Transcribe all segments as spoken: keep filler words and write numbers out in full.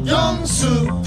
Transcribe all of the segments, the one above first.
명수풍.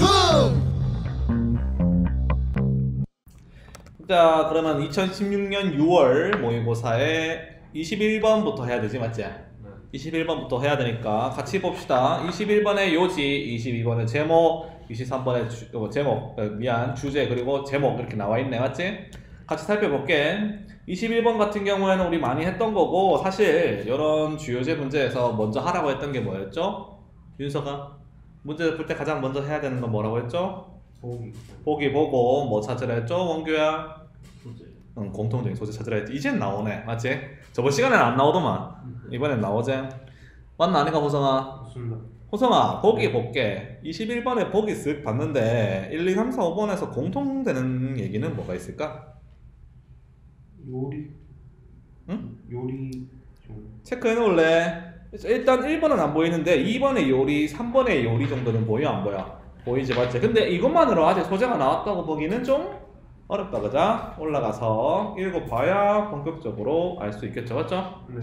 자, 그러면 이천십육 년 유월 모의고사에 이십일 번부터 해야 되지, 맞지? 네. 이십일 번부터 해야 되니까 같이 봅시다. 이십일 번의 요지, 이십이 번의 제목, 이십삼 번의 주, 어, 제목, 어, 미안, 주제 그리고 제목 이렇게 나와 있네, 맞지? 같이 살펴볼게. 이십일 번 같은 경우에는 우리 많이 했던 거고, 사실 이런 주요제 문제에서 먼저 하라고 했던 게 뭐였죠? 윤서가 문제 풀 때 가장 먼저 해야 되는 건 뭐라고 했죠? 보기. 보기 보고 뭐 찾으라 했죠? 원규야? 소재. 응, 공통적인 소재 찾으라 했지. 이젠 나오네, 맞지? 저번 시간에는 안 나오더만 이번엔 나오지? 맞나 아닌가 호성아? 맞습니다. 호성아, 보기 볼게. 이십일 번에 보기 쓱 봤는데 일, 이, 삼, 사, 오 번에서 공통되는 얘기는 뭐가 있을까? 요리. 응? 요리 좀. 체크해 놓을래? 일단 일 번은 안 보이는데 이 번의 요리, 삼 번의 요리 정도는 보여 안 보여? 보이지, 맞지? 근데 이것만으로 아직 소재가 나왔다고 보기는 좀 어렵다, 그자? 올라가서 읽어봐야 본격적으로 알 수 있겠죠, 맞죠? 네.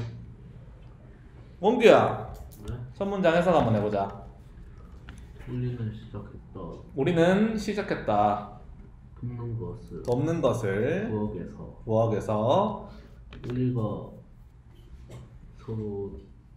원규야, 네. 첫 문장 해석 한번 해보자. 우리는 시작했다. 우리는 시작했다. 굽는 것을. 덮는 것을 부엌에서. 부엌에서. 우리가 서로.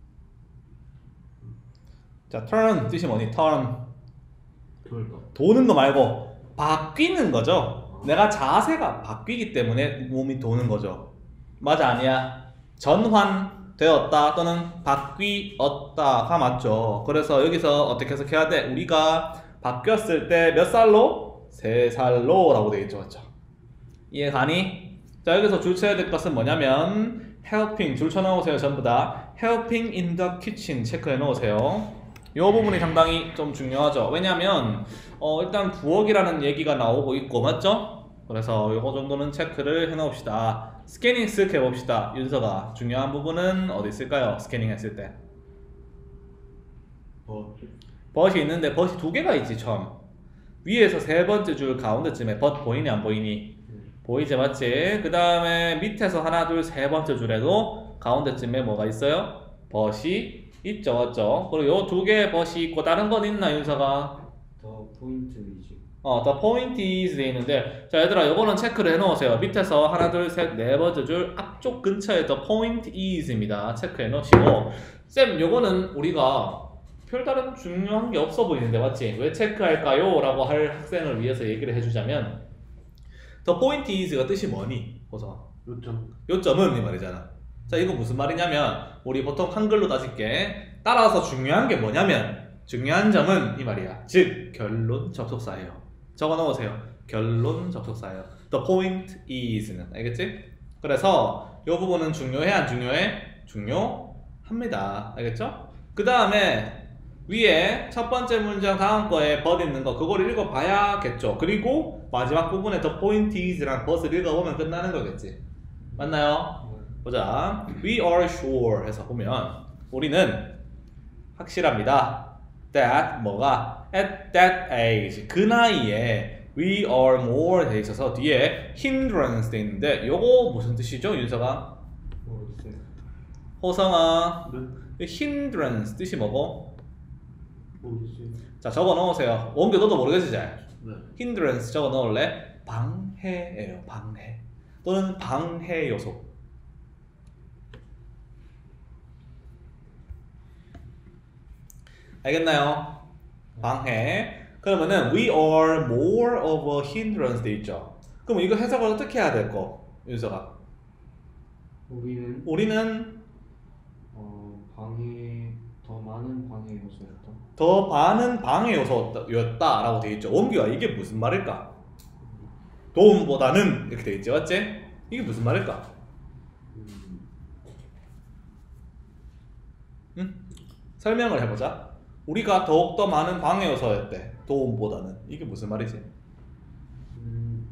자, turn 뜻이 뭐니? turn. 돌다. 도는 거 말고 바뀌는 거죠. 내가 자세가 바뀌기 때문에 몸이 도는 거죠. 맞아, 아니야? 전환되었다 또는 바뀌었다가 맞죠. 그래서 여기서 어떻게 해석해야 돼? 우리가 바뀌었을 때 몇 살로? 세 살로 라고 되어 있죠, 맞죠? 이해 가니? 자, 여기서 줄 쳐야 될 것은 뭐냐면 helping, 줄 쳐 넣으세요. 전부 다 helping in the kitchen 체크해 놓으세요. 이 부분이 상당히 좀 중요하죠. 왜냐면 어, 일단 부엌이라는 얘기가 나오고 있고, 맞죠? 그래서 이거 정도는 체크를 해 놓읍시다. 스캐닝 쓱 해봅시다. 윤서가 중요한 부분은 어디 있을까요? 스캐닝 했을 때 버. 벗이 있는데 벗이 두 개가 있지. 처음 위에서 세 번째 줄 가운데쯤에 벗 보이니 안 보이니? 음. 보이지, 맞지? 그 다음에 밑에서 하나 둘 세 번째 줄에도 가운데쯤에 뭐가 있어요? 벗이 있죠, 맞죠? 그리고 요 두 개의 벗이 있고 다른 건 있나, 윤서가? 더 포인트 위주. 어, the point is 돼 있는데, 자 얘들아 요거는 체크를 해 놓으세요. 밑에서 하나 둘 셋 네 번째 줄 앞쪽 근처에 the point is입니다. 체크해 놓으시고, 쌤 요거는 우리가 별다른 중요한 게 없어 보이는데, 맞지? 왜 체크할까요? 라고 할 학생을 위해서 얘기를 해주자면 the point is가 뜻이 뭐니? 보자. 요점. 요점은 이 말이잖아. 자, 이거 무슨 말이냐면 우리 보통 한글로 따질게 따라서 중요한 게 뭐냐면 중요한 점은 이 말이야. 즉 결론 접속사예요. 적어 놓으세요. 결론 접속사예요. The point is는, 알겠지? 그래서 이 부분은 중요해 안 중요해? 중요합니다. 알겠죠? 그 다음에 위에 첫 번째 문장 다음 거에 but 있는 거 그걸 읽어봐야겠죠. 그리고 마지막 부분에 the point is랑 but을 읽어보면 끝나는 거겠지. 맞나요? 보자. We are sure 해서 보면 우리는 확실합니다. That 뭐가 at that age 그 나이에 we are more 돼 있어서 뒤에 hindrance 돼 있는데 요거 무슨 뜻이죠, 윤서가? 모르겠어요. 호성아, 네. hindrance 뜻이 뭐고? 모르겠어요. 자, 적어 넣으세요. 원규 너도 모르겠지? 잘? 네. hindrance 적어 넣을래? 방해예요. 방해 또는 방해 요소. 알겠나요? 방해. 그러면은 we are more of a hindrance 돼 있죠. 그럼 이거 해석을 어떻게 해야 될 거? 윤서가. 우리는 우리는 어 방해 더 많은 방해 요소였다. 더 많은 방해 요소였다 라고 돼 있죠. 원규가 이게 무슨 말일까? 도움보다는 이렇게 돼 있죠, 맞지? 이게 무슨 말일까? 음. 응? 설명을 해보자. 우리가 더욱더 많은 방해 요소였대. 도움보다는. 이게 무슨 말이지? 음.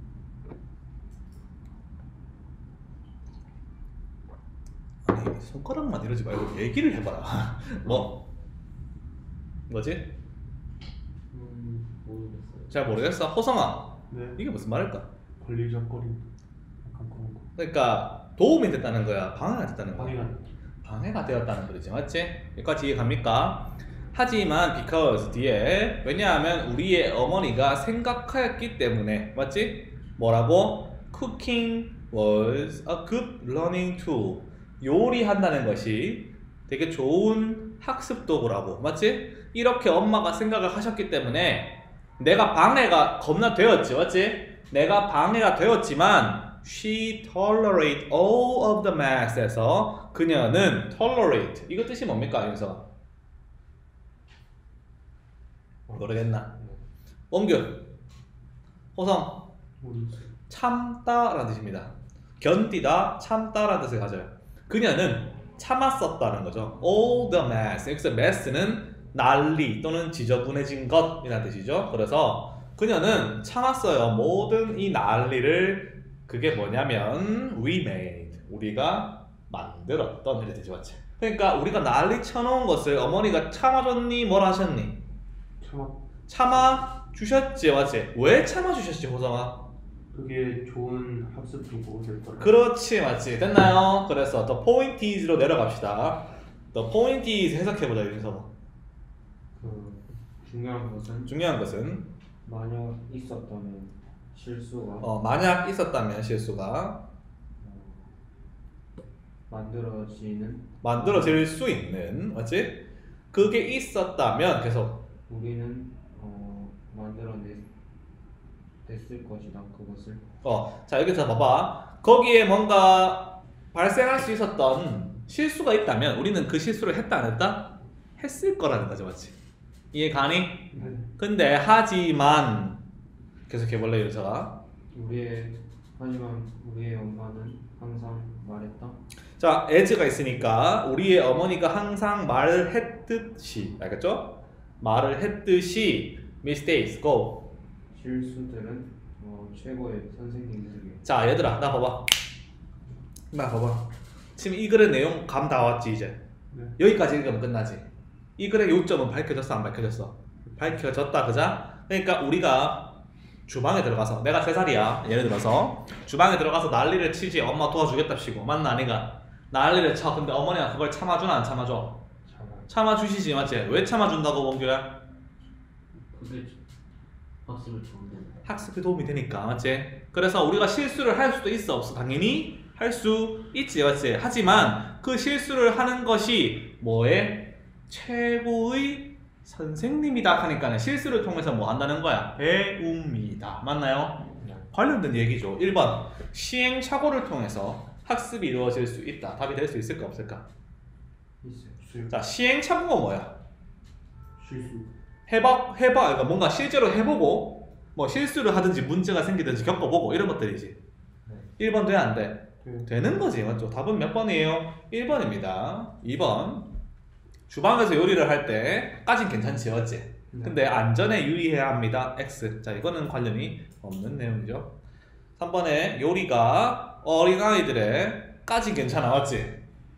아니, 손가락만 이러지 말고 얘기를 해봐라. 뭐? 뭐지? 음. 모르겠어요. 잘 모르겠어. 호성아, 네. 이게 무슨 말일까? 권리적거림. 약간 그런 거. 그러니까 도움이 됐다는 거야? 방해가 됐다는 거야? 방해가. 방해가 되었다는 거지, 맞지? 여기까지 이해 갑니까? 하지만 because 뒤에 왜냐하면 우리의 어머니가 생각하였기 때문에 맞지? 뭐라고? Cooking was a good learning tool. 요리한다는 것이 되게 좋은 학습 도구라고 맞지? 이렇게 엄마가 생각을 하셨기 때문에 내가 방해가 겁나 되었지 맞지? 내가 방해가 되었지만 she tolerate all of the mess에서 그녀는 tolerate 이거 뜻이 뭡니까 여기서? 모르겠나? 원규 호성 모르겠어요. 참다라는 뜻입니다. 견디다 참다라는 뜻을 가져요. 그녀는 참았었다는 거죠. all the mess 여기서 mess는 난리 또는 지저분해진 것이라는 뜻이죠. 그래서 그녀는 참았어요. 모든 이 난리를 그게 뭐냐면 we made 우리가 만들었던 이렇게 되지 맞지? 그러니까 우리가 난리 쳐놓은 것을 어머니가 참아줬니 뭘 하셨니? 참아. 참아 주셨지 맞지? 왜 참아 주셨지 호성아? 그게 좋은 학습 도구 될 거라. 그렇지 맞지? 됐나요? 그래서 the point is로 내려갑시다. the point is 해석해보자 여기서. 그 중요한 것은 중요한 것은 만약 있었다면 실수가 어, 만약 있었다면 실수가 어, 만들어지는 만들어질 수 있는 맞지? 그게 있었다면 계속 우리는 어, 만들어냈을 것이다 그것을 어, 자 여기서 봐봐. 거기에 뭔가 발생할 수 있었던 실수가 있다면 우리는 그 실수를 했다 안 했다? 했을 거라는 거죠 맞지? 이해 가니? 네. 근데 하지만 계속해볼래 윤서가. 우리의 하지만 우리의 엄마는 항상 말했다 자 as가 있으니까 우리의 어머니가 항상 말을 했듯이 알겠죠? 말을 했듯이 mistakes go. 실수들은 어, 최고의 선생님들이에요. 자 얘들아 나 봐봐 나 봐봐 지금 이 글의 내용 감 다 왔지 이제? 네. 여기까지 읽으면 끝나지. 이 글의 요점은 밝혀졌어 안 밝혀졌어? 밝혀졌다 그자? 그러니까 우리가 주방에 들어가서 내가 세 살이야 예를 들어서 주방에 들어가서 난리를 치지 엄마 도와주겠답시고 맞나 아니가? 난리를 쳐 근데 어머니가 그걸 참아주나 안 참아줘? 참아. 참아주시지 맞지? 왜 참아준다고 원규야? 그게 학습을 좋은데. 학습에 도움이 되니까 맞지? 그래서 우리가 실수를 할 수도 있어 없어? 당연히 할 수 있지 맞지? 하지만 그 실수를 하는 것이 뭐에? 최고의 선생님이다 하니까 실수를 통해서 뭐 한다는 거야? 배웁니다. 맞나요? 네. 관련된 얘기죠. 일 번 시행착오를 통해서 학습이 이루어질 수 있다. 답이 될 수 있을까 없을까? 있어요. 수요. 자 시행착오가 뭐야? 실수. 해봐 해봐 그러니까 뭔가 실제로 해보고 뭐 실수를 하든지 문제가 생기든지 겪어보고 이런 것들이지. 네. 일 번 돼 안 돼? 네. 되는 거지 맞죠? 답은 몇 번이에요? 일 번입니다. 이 번 주방에서 요리를 할 때까진 괜찮지 맞지? 네. 근데 안전에 유의해야 합니다. X. 자 이거는 관련이 없는 내용이죠. 삼 번에 요리가 어린아이들의 까진 괜찮아 맞지?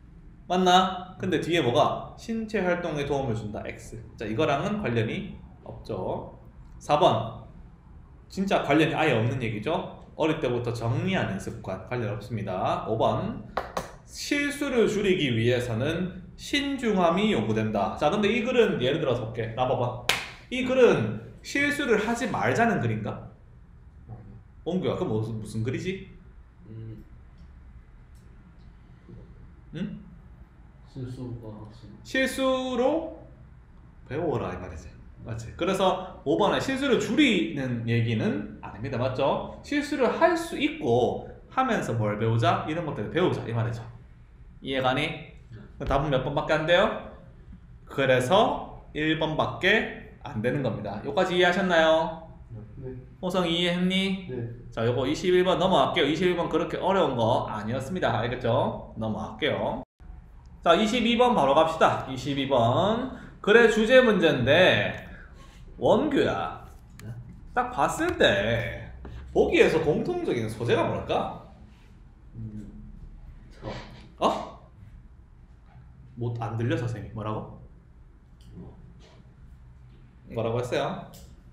맞나? 근데 뒤에 뭐가? 신체 활동에 도움을 준다. X. 자 이거랑은 관련이 없죠. 사 번 진짜 관련이 아예 없는 얘기죠. 어릴 때부터 정리하는 습관 관련 없습니다. 오 번 실수를 줄이기 위해서는 신중함이 요구된다. 자 근데 이 글은 예를 들어서 볼게. 나 봐봐. 이 글은 실수를 하지 말자는 글인가? 원규야 그 무슨, 무슨 글이지? 음. 응? 실수가 학습. 실수로 배워라 이 말이지. 맞지? 그래서 오 번에 실수를 줄이는 얘기는 아닙니다. 맞죠? 실수를 할 수 있고 하면서 뭘 배우자? 이런 것들을 배우자 이 말이죠. 이해가니? 답은 몇 번밖에 안 돼요? 그래서 일 번밖에 안 되는 겁니다. 여기까지 이해하셨나요? 네. 호성 이해했니? 네. 자 요거 이십일 번 넘어갈게요. 이십일 번 그렇게 어려운 거 아니었습니다. 알겠죠? 넘어갈게요. 자 이십이 번 바로 갑시다. 이십이 번 글의 주제 문제인데 원규야 딱 봤을 때 보기에서 공통적인 소재가 뭘까? 음. 저. 어? 못 안 들려 선생님 뭐라고? 뭐라고 했어요?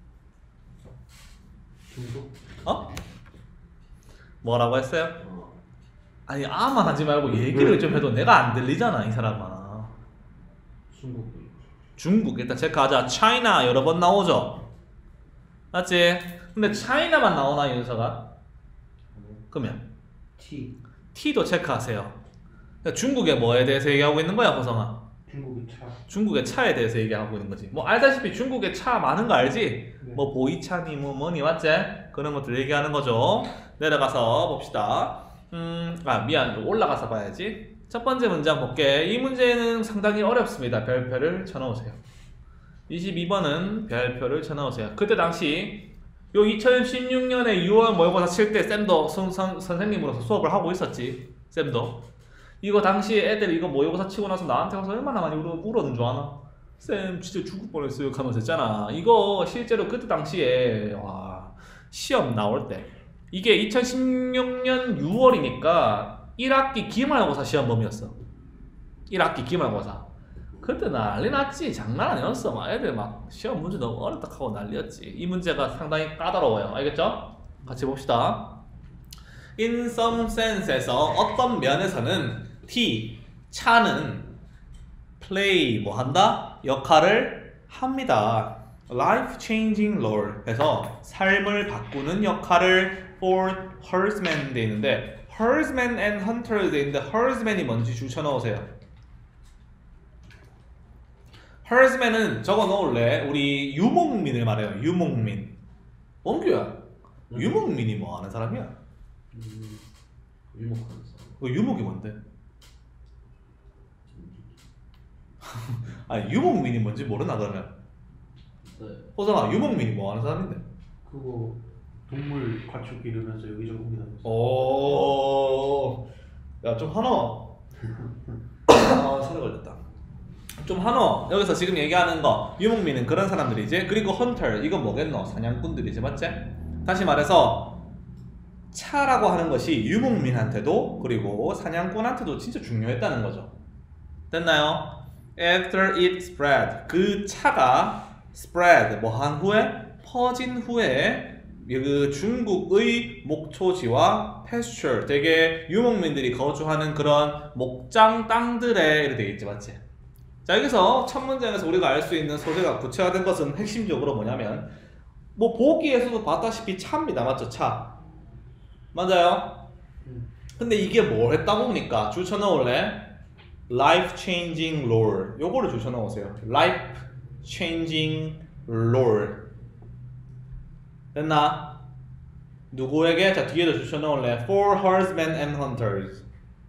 중독. 어? 뭐라고 했어요? 어. 아니 아만 하지 말고 얘기를 좀 해도 내가 안 들리잖아 이 사람아. 중독. 중국 일단 체크하자. China 여러 번 나오죠. 맞지? 근데 China만 나오나 이 녀석아? 그러면 T. T도 체크하세요. 그러니까 중국의 뭐에 대해서 얘기하고 있는 거야, 호성아? 중국의 차. 중국의 차에 대해서 얘기하고 있는 거지. 뭐 알다시피 중국의 차 많은 거 알지? 네. 뭐 보이차니 뭐 뭐니 맞지? 그런 것들 얘기하는 거죠. 내려가서 봅시다. 음, 아 미안, 올라가서 봐야지. 첫 번째 문장 볼게. 이 문제는 상당히 어렵습니다. 별표를 쳐넣으세요. 이십이 번은 별표를 쳐넣으세요. 그때 당시 요 이천십육 년에 유월 모의고사 칠 때 쌤도 선, 선, 선생님으로서 수업을 하고 있었지. 쌤도. 이거 당시에 애들 이거 모의고사 치고 나서 나한테 와서 얼마나 많이 울어, 울었는 줄 아나? 쌤 진짜 죽을 뻔했어요 하면서 했잖아. 이거 실제로 그때 당시에 와 시험 나올 때 이게 이천십육 년 유월이니까 일 학기 기말고사 시험 범위였어. 일 학기 기말고사. 그때 난리 났지. 장난 아니었어. 막 애들 막 시험 문제 너무 어렵다 하고 난리였지. 이 문제가 상당히 까다로워요. 알겠죠? 같이 봅시다. In some sense에서 어떤 면에서는 T, 차는 play 뭐 한다? 역할을 합니다. Life changing role 해서 삶을 바꾸는 역할을 for herdsman 돼 있는데 herdsman and hunter 돼 있는데 herdsman이 뭔지 줄 쳐넣으세요. herdsman은 적어 놓을래? 우리 유목민을 말해요. 유목민. 원규야. 유목민이 뭐 하는 사람이야? 음, 유목하는 사람. 그 유목이 뭔데? 아니 유목민이 뭔지 모르나 그러면? 네. 호성아 유목민이 뭐 하는 사람인데? 그거 동물 가축 기르면서 여기저기 옮기다녔어. 오, 야 좀 하노. 아 손에 걸렸다. 좀 하노. 여기서 지금 얘기하는 거 유목민은 그런 사람들이지. 그리고 헌터 이건 뭐겠노? 사냥꾼들이지 맞지? 다시 말해서 차라고 하는 것이 유목민한테도 그리고 사냥꾼한테도 진짜 중요했다는 거죠. 됐나요? After it spread 그 차가 spread 뭐 한 후에 퍼진 후에 그 중국의 목초지와 pasture 되게 유목민들이 거주하는 그런 목장 땅들에 이렇게 되어 있지 맞지? 자 여기서 첫 문장에서 우리가 알 수 있는 소재가 구체화된 것은 핵심적으로 뭐냐면 뭐 보기에서도 봤다시피 차입니다 맞죠? 차 맞아요? 근데 이게 뭘 했다 보니까 줄 쳐넣을래? Life changing role 요거를 줄 쳐넣으세요. Life changing role 됐나? 누구에게? 자 뒤에도 줄 쳐넣을래? For herdsmen and hunters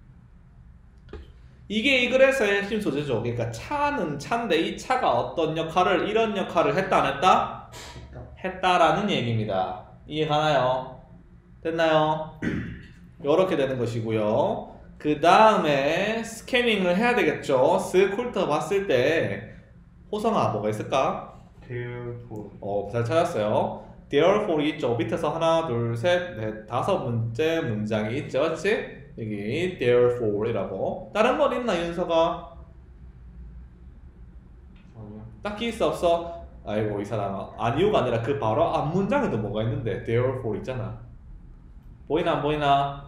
이게 이 글에서의 핵심 소재죠. 그러니까 차는 차인데 이 차가 어떤 역할을 이런 역할을 했다 안 했다? 했다라는 얘기입니다. 이해 가나요? 됐나요? 이렇게 되는 것이고요. 그 다음에 스캐닝을 해야 되겠죠. 쓱 훑어 봤을 때 호성아 뭐가 있을까? Therefore. 어, 잘 찾았어요. Therefore 있죠. 밑에서 하나, 둘, 셋, 넷, 다섯 번째 문장이 있죠. 그렇지? 여기 Therefore이라고. 다른 건 있나 윤서가? 아니야. 딱히 있어 없어? 아이고 이 사람아. 아니요가 아니라 그 바로 앞 문장에도 뭐가 있는데 Therefore 있잖아. 보이나 안 보이나?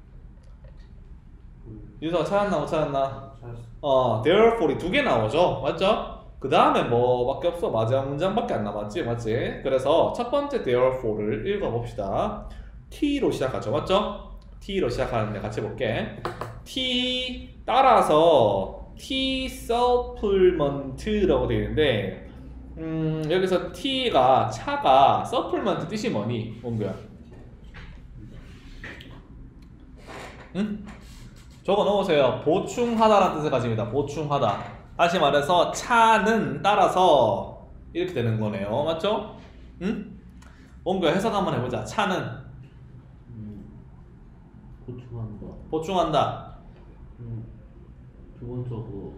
윤서가 찾았나 못 찾았나? 찾았어. 어, therefore 두 개 나오죠, 맞죠? 그 다음에 뭐밖에 없어. 마지막 문장밖에 안 남았지, 맞지? 그래서 첫 번째 therefore를 읽어봅시다. T로 시작하죠, 맞죠? T로 시작하는데 같이 볼게. T 따라서 T supplement라고 되어 있는데, 음 여기서 T가 차가 supplement 뜻이 뭐니, 원규야? 응? 적어 놓으세요. 보충하다라는 뜻을 가집니다. 보충하다. 다시 말해서 차는 따라서 이렇게 되는 거네요. 맞죠? 응? 원규야 해석 한번 해보자. 차는 음, 보충한다. 보충한다. 음, 기본적으로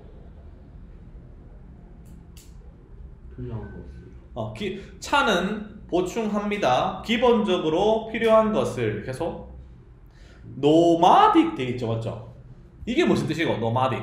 필요한 것을. 어, 기, 차는 보충합니다. 기본적으로 필요한 것을 계속 노마딕 돼 있죠, 맞죠? 이게 무슨 뜻이고 노마딕?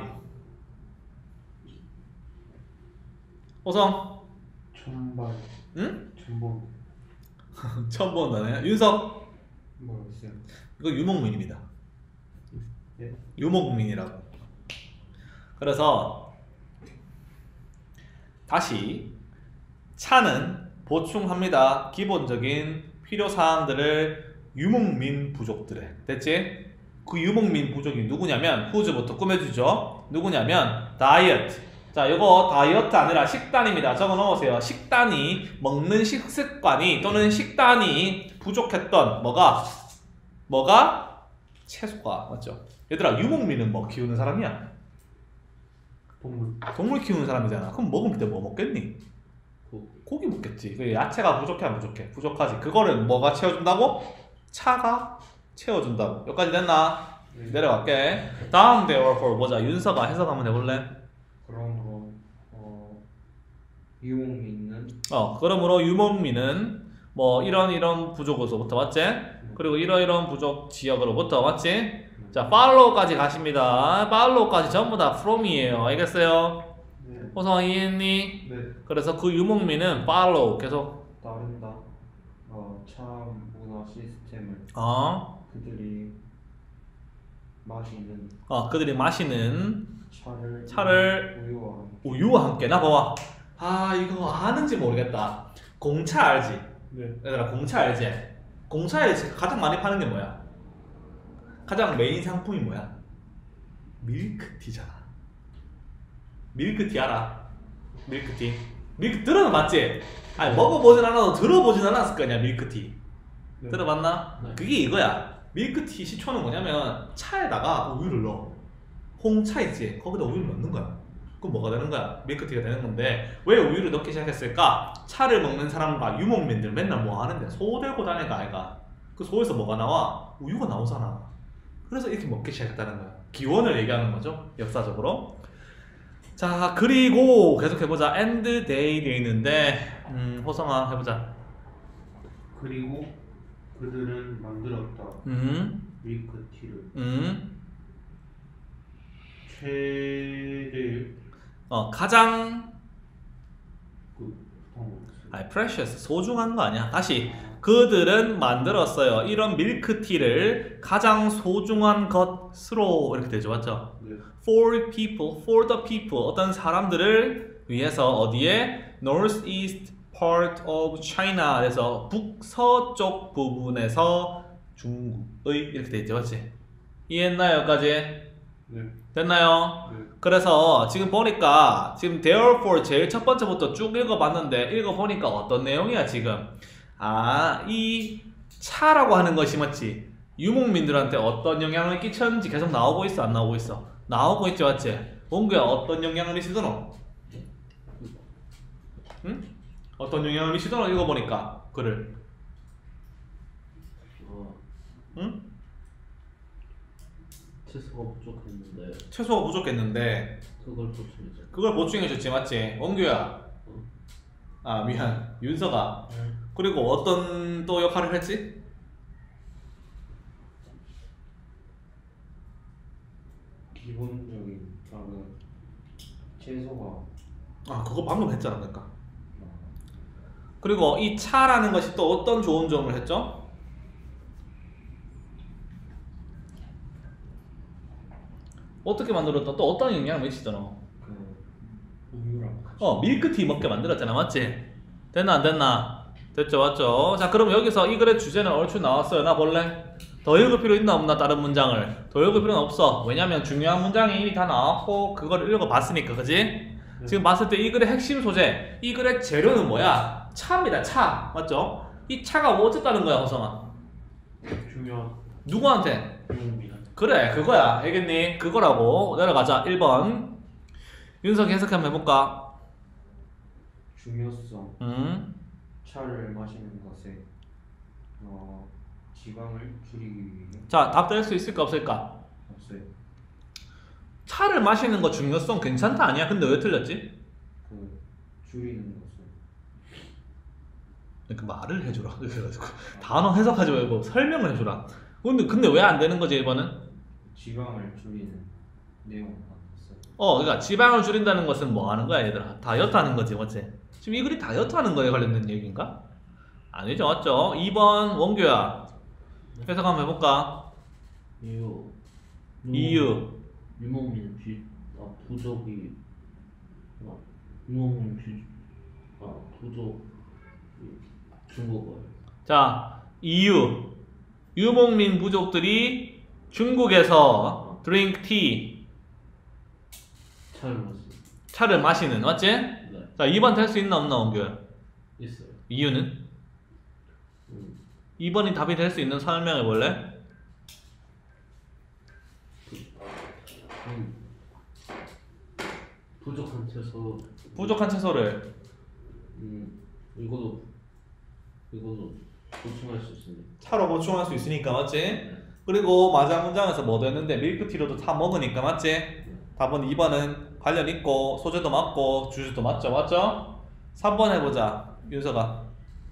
호성, 천발. 응? 천봉. 처음 보는 단어야. 윤석, 모르겠어요. 이거 유목민입니다. 예? 유목민이라고. 그래서 다시 차는 보충합니다. 기본적인 필요사항들을 유목민 부족들에. 됐지? 그 유목민 부족이 누구냐면 후즈부터 꾸며주죠. 누구냐면 다이어트. 자, 이거 다이어트 아니라 식단입니다. 적어 넣으세요. 식단이 먹는 식습관이 또는 식단이 부족했던 뭐가 뭐가 채소가 맞죠? 얘들아 유목민은 뭐 키우는 사람이야? 동물. 동물 키우는 사람이잖아. 그럼 먹을 때 뭐 먹겠니? 고, 고기 먹겠지. 그 야채가 부족해 안 부족해? 부족하지. 그거를 뭐가 채워준다고? 차가 채워준다고. 여기까지 됐나? 네. 내려갈게. 다음 therefore 보자. 윤서가 해석 한번 해볼래? 그러므로 어, 유목민은 어, 그러므로 유목민은 뭐 이런 이런 부족으로부터 맞지? 그리고 이런 이런 부족 지역으로부터 맞지? 자, follow까지 가십니다. follow까지 전부 다 from이에요. 알겠어요? 네. 호성아 이해했니? 네, 그래서 그 유목민은 follow 계속 따른다. 어, 차 문화 시스템을 어, 그들이 마시는 어 그들이 마시는 차를 차를 우유와 함께 우유와 함께. 나 봐봐. 아 이거 아는지 모르겠다. 공차 알지? 네. 얘들아 공차 알지? 공차에 가장 많이 파는 게 뭐야? 가장 메인 상품이 뭐야? 밀크티잖아. 밀크티 알아? 밀크티. 밀크 들어는 봤지? 아니 먹어보진 않아도 들어보진 않았을 거 아니야 밀크티. 네. 들어봤나? 네. 그게 이거야. 밀크티 시초는 뭐냐면 차에다가 우유를 넣어. 홍차 있지? 거기다 우유를 넣는 거야. 그럼 뭐가 되는 거야? 밀크티가 되는 건데 왜 우유를 넣기 시작했을까? 차를 먹는 사람과 유목민들 맨날 뭐 하는데 소 들고 다니까 아이가. 그 소에서 뭐가 나와? 우유가 나오잖아. 그래서 이렇게 먹기 시작했다는 거야. 기원을 얘기하는 거죠. 역사적으로. 자 그리고 계속 해보자. and they 돼 있는데 음, 호성아 해보자. 그리고 그들은 만들었다. 음, 밀크티를 음, 최대 어 가장 그 어, 아니 precious 소중한 거 아니야. 다시 그들은 만들었어요. 이런 밀크티를 가장 소중한 것으로 이렇게 되죠, 맞죠? 네. For people, for the people 어떤 사람들을 위해서 어디에 northeast part of China 그래서 북서쪽 부분에서 중국의 이렇게 돼 있죠, 맞지? 이해했나요, 여기까지? 네. 됐나요? 네. 그래서 지금 보니까 지금 therefore 제일 첫 번째부터 쭉 읽어봤는데 읽어보니까 어떤 내용이야 지금? 아, 이 차라고 하는 것이 맞지? 유목민들한테 어떤 영향을 끼쳤는지 계속 나오고 있어 안 나오고 있어? 나오고 있지 맞지? 원구야 어떤 영향을 미치더노? 응? 어떤 영향을 미치더노 읽어보니까 글을 어, 응? 채소가 부족했는데 채소가 부족했는데 그걸 보충해줘. 그걸 보충해줬지 맞지? 원규야 아 미안 윤서가 그리고 어떤 또 역할을 했지? 기본적인 작은 채소가 아 그거 방금 했잖아 그러니까 그리고 이 차라는 것이 또 어떤 좋은 점을 했죠? 어떻게 만들었다? 또 어떤 영향을 미치더라? 그 우유랑 같이 어 밀크티 먹게 만들었잖아 맞지? 됐나 안 됐나? 됐죠 맞죠? 자 그럼 여기서 이 글의 주제는 얼추 나왔어요. 나 볼래? 더 읽을 필요 있나 없나 다른 문장을? 더 읽을 필요는 없어. 왜냐면 중요한 문장이 이미 다 나왔고 그걸 읽어봤으니까 그지? 네. 지금 봤을 때 이 글의 핵심 소재 이 글의 재료는 뭐야? 차입니다 차 맞죠? 이 차가 뭐 어쨌다는 거야 호성아? 중요한 누구한테? 유목민한테. 그래 그거야 알겠니? 그거라고. 내려가자 일 번 윤석이 해석 한번 해볼까? 중요성 음. 차를 마시는 것에 어, 지방을 줄이기 위해 자 답 될 수 있을까 없을까? 없어요. 차를 마시는 거 중요성 괜찮다 아니야? 근데 왜 틀렸지? 그 줄이는 것을 그 말을 해주라 그래가지고 단어 해석하지 말고 설명을 해주라. 근데 근데 왜 안 되는 거지 일 번은? 지방을 줄이는 내용을 만들었어요. 어 그러니까 지방을 줄인다는 것은 뭐 하는 거야 얘들아? 다이어트 하는 거지 맞지? 지금 이 글이 다이어트 하는 거에 관련된 얘기인가? 아니죠 맞죠? 이 번 원규야 해석 한번 해볼까? 이유 이유 유목민 비 아, 부족이 어, 유목민 비, 아 부족 중국어요. 자, 이유. 유목민 부족들이 중국에서 drink tea, 차를 마시. 차를 마시는, 맞지? 네. 자, 이 번 될 수 있나 없나, 원규? 있어요. 이유는? 음, 이 번이 답이 될 수 있는 설명해 볼래? 음, 부족한 채소. 부족한 채소를 음 이거도 이거도 보충할 수 있습니다. 차로 보충할 수 있으니까, 맞지? 그리고 마지막 문장에서 뭐도 했는데 밀크티로도 타 먹으니까, 맞지? 답은 이 번은 관련 있고 소재도 맞고 주제도 맞죠, 맞죠? 삼 번 해보자, 윤서가.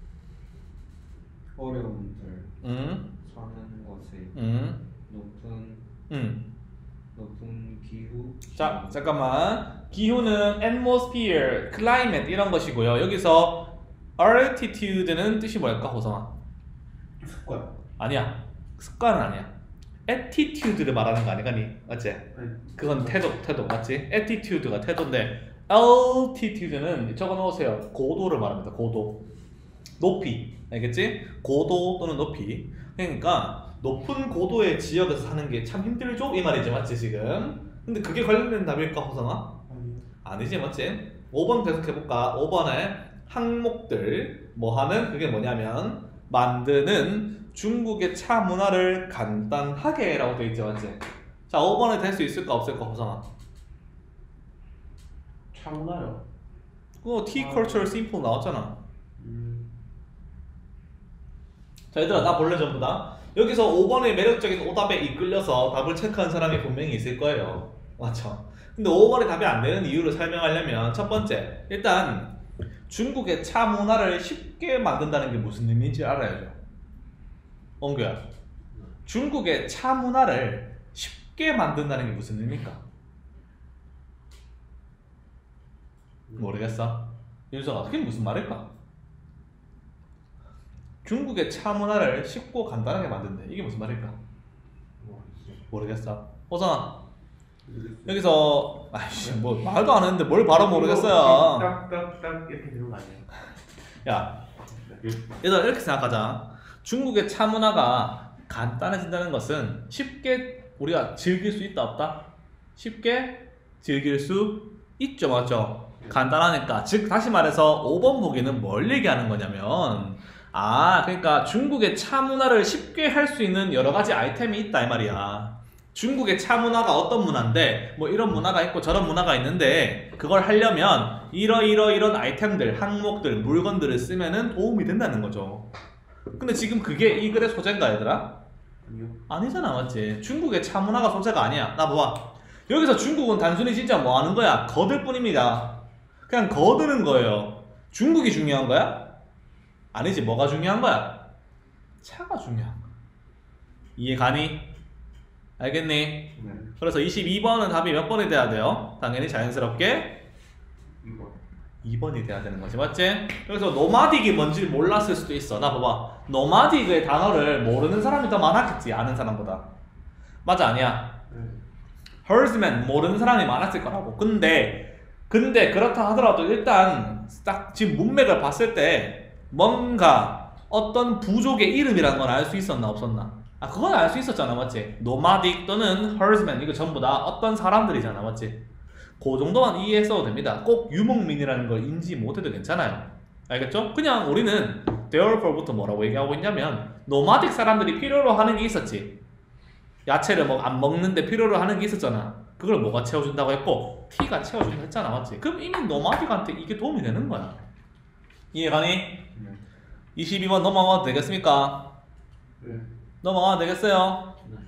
어려움들 응? 사는 것에 응? 높은 응. 높은 기후 자, 잠깐만. 기후는 atmosphere, climate 이런 것이고요. 여기서 altitude는 뜻이 뭘까, 호성아? 습관. 아니야. 습관은 아니야. attitude를 말하는 거 아니가니? 맞지? 아니, 그건 태도, 태도 맞지? attitude가 태도인데 altitude는 적어놓으세요. 고도를 말합니다. 고도. 높이. 알겠지? 고도 또는 높이. 그러니까 높은 고도의 지역에서 사는 게 참 힘들죠? 이 말이지, 맞지 지금? 근데 그게 관련된 답일까, 호성아? 아니, 아니지, 맞지? 오 번 계속해볼까? 오 번에 항목들 뭐 하는? 그게 뭐냐면 만드는 중국의 차 문화를 간단하게 라고 되어 있지, 맞지? 자, 오 번에 될 수 있을까 없을까, 호성아? 차문화요. 그거 T culture simple 나왔잖아. 음, 자, 얘들아, 나 볼래 전부 다. 여기서 오 번의 매력적인 오답에 이끌려서 답을 체크한 사람이 분명히 있을 거예요. 맞죠? 근데 오 번에 답이 안 되는 이유를 설명하려면 첫 번째, 일단 중국의 차 문화를 쉽게 만든다는 게 무슨 의미인지 알아야죠. 원규야, 중국의 차 문화를 쉽게 만든다는 게 무슨 의미일까? 모르겠어? 윤서가 그게 무슨 말일까? 중국의 차 문화를 쉽고 간단하게 만든대. 이게 무슨 말일까? 모르겠어. 호성아, 여기서 아이씨 뭐 말도 안 했는데 뭘 바로 모르겠어요. 딱딱딱 이렇게 되는 거 아니에요? 야, 얘들아 이렇게 생각하자. 중국의 차 문화가 간단해진다는 것은 쉽게 우리가 즐길 수 있다 없다? 쉽게 즐길 수 있죠, 맞죠? 간단하니까. 즉 다시 말해서 오 번 보기는 뭘 얘기하는 거냐면, 아 그러니까 중국의 차 문화를 쉽게 할 수 있는 여러 가지 아이템이 있다 이 말이야. 중국의 차 문화가 어떤 문화인데 뭐 이런 문화가 있고 저런 문화가 있는데 그걸 하려면 이러이러 이런 아이템들, 항목들, 물건들을 쓰면은 도움이 된다는 거죠. 근데 지금 그게 이 글의 소재인가, 얘들아? 아니요. 아니잖아, 맞지? 중국의 차 문화가 소재가 아니야. 나 봐봐. 여기서 중국은 단순히 진짜 뭐 하는 거야? 거들 뿐입니다. 그냥 거드는 거예요. 중국이 중요한 거야? 아니지. 뭐가 중요한 거야? 차가 중요한 거야. 이해 가니? 알겠니? 네. 그래서 이십이 번은 답이 몇 번이 돼야 돼요? 당연히 자연스럽게 이거. 이 번이 돼야 되는 거지, 맞지? 그래서 노마딕이 뭔지 몰랐을 수도 있어. 나 봐봐. 노마딕의 단어를 모르는 사람이 더 많았겠지, 아는 사람보다. 맞아, 아니야? 네. herdsman 모르는 사람이 많았을 거라고. 근데 근데 그렇다 하더라도 일단 딱 지금 문맥을 봤을 때 뭔가 어떤 부족의 이름이라는 건 알 수 있었나 없었나? 아, 그건 알 수 있었잖아, 맞지? 노마딕 또는 herdsman 이거 전부 다 어떤 사람들이잖아, 맞지? 그 정도만 이해했어도 됩니다. 꼭 유목민이라는 걸 인지 못해도 괜찮아요. 알겠죠? 그냥 우리는 therefore부터 뭐라고 얘기하고 있냐면 노마딕 사람들이 필요로 하는 게 있었지. 야채를 뭐 안 먹는데 필요로 하는 게 있었잖아. 그걸 뭐가 채워준다고 했고 T가 채워준다고 했잖아, 맞지? 그럼 이미 노마딕한테 이게 도움이 되는 거야. 이해가니? 네. 이십이 번 넘어가도 되겠습니까? 네. 넘어가도 되겠어요? 네.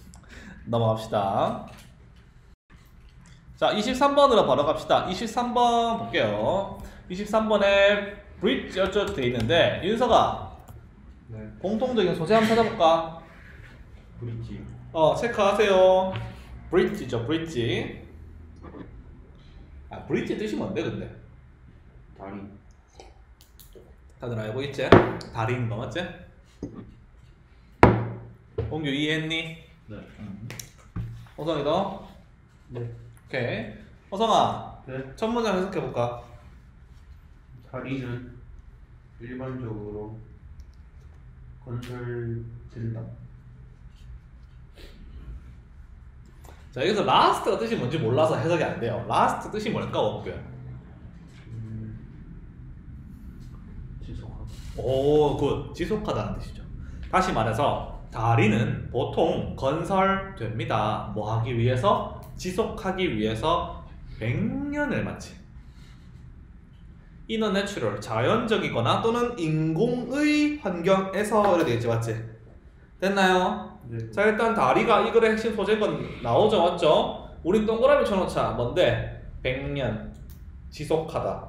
넘어갑시다. 자, 이십삼 번으로 바로 갑시다. 이십삼 번 볼게요. 이십삼 번에 bridge 어쩌고 돼 있는데 윤서가 네. 공통적인 소재 한번 찾아볼까? 브릿지. 어, 체크하세요. bridge죠, bridge. 아, bridge 뜻이 뭔데 근데? 다리. 다들 알고 있지? 다리인 거 맞지? 공규 이해했니? 네. 호성이도? 네. 오케이. 호성아, 네. 첫 문장 해석해볼까? 다리는 일반적으로 건설된다. 자, 여기서 last가 뜻이 뭔지 몰라서 해석이 안 돼요. last 뜻이 뭘까, 원규야? 지속하다. 오, 굿. 지속하다는 뜻이죠. 다시 말해서 다리는 보통 건설됩니다. 뭐 하기 위해서? 지속하기 위해서 백 년을 마치. inner natural, 자연적이거나 또는 인공의 환경에서 이렇게 되겠지, 맞지? 됐나요? 네. 자, 일단 다리가 이 글의 핵심 소재인 건 나오죠, 맞죠? 우린 동그라미 쳐놓자. 뭔데? 백 년 지속하다.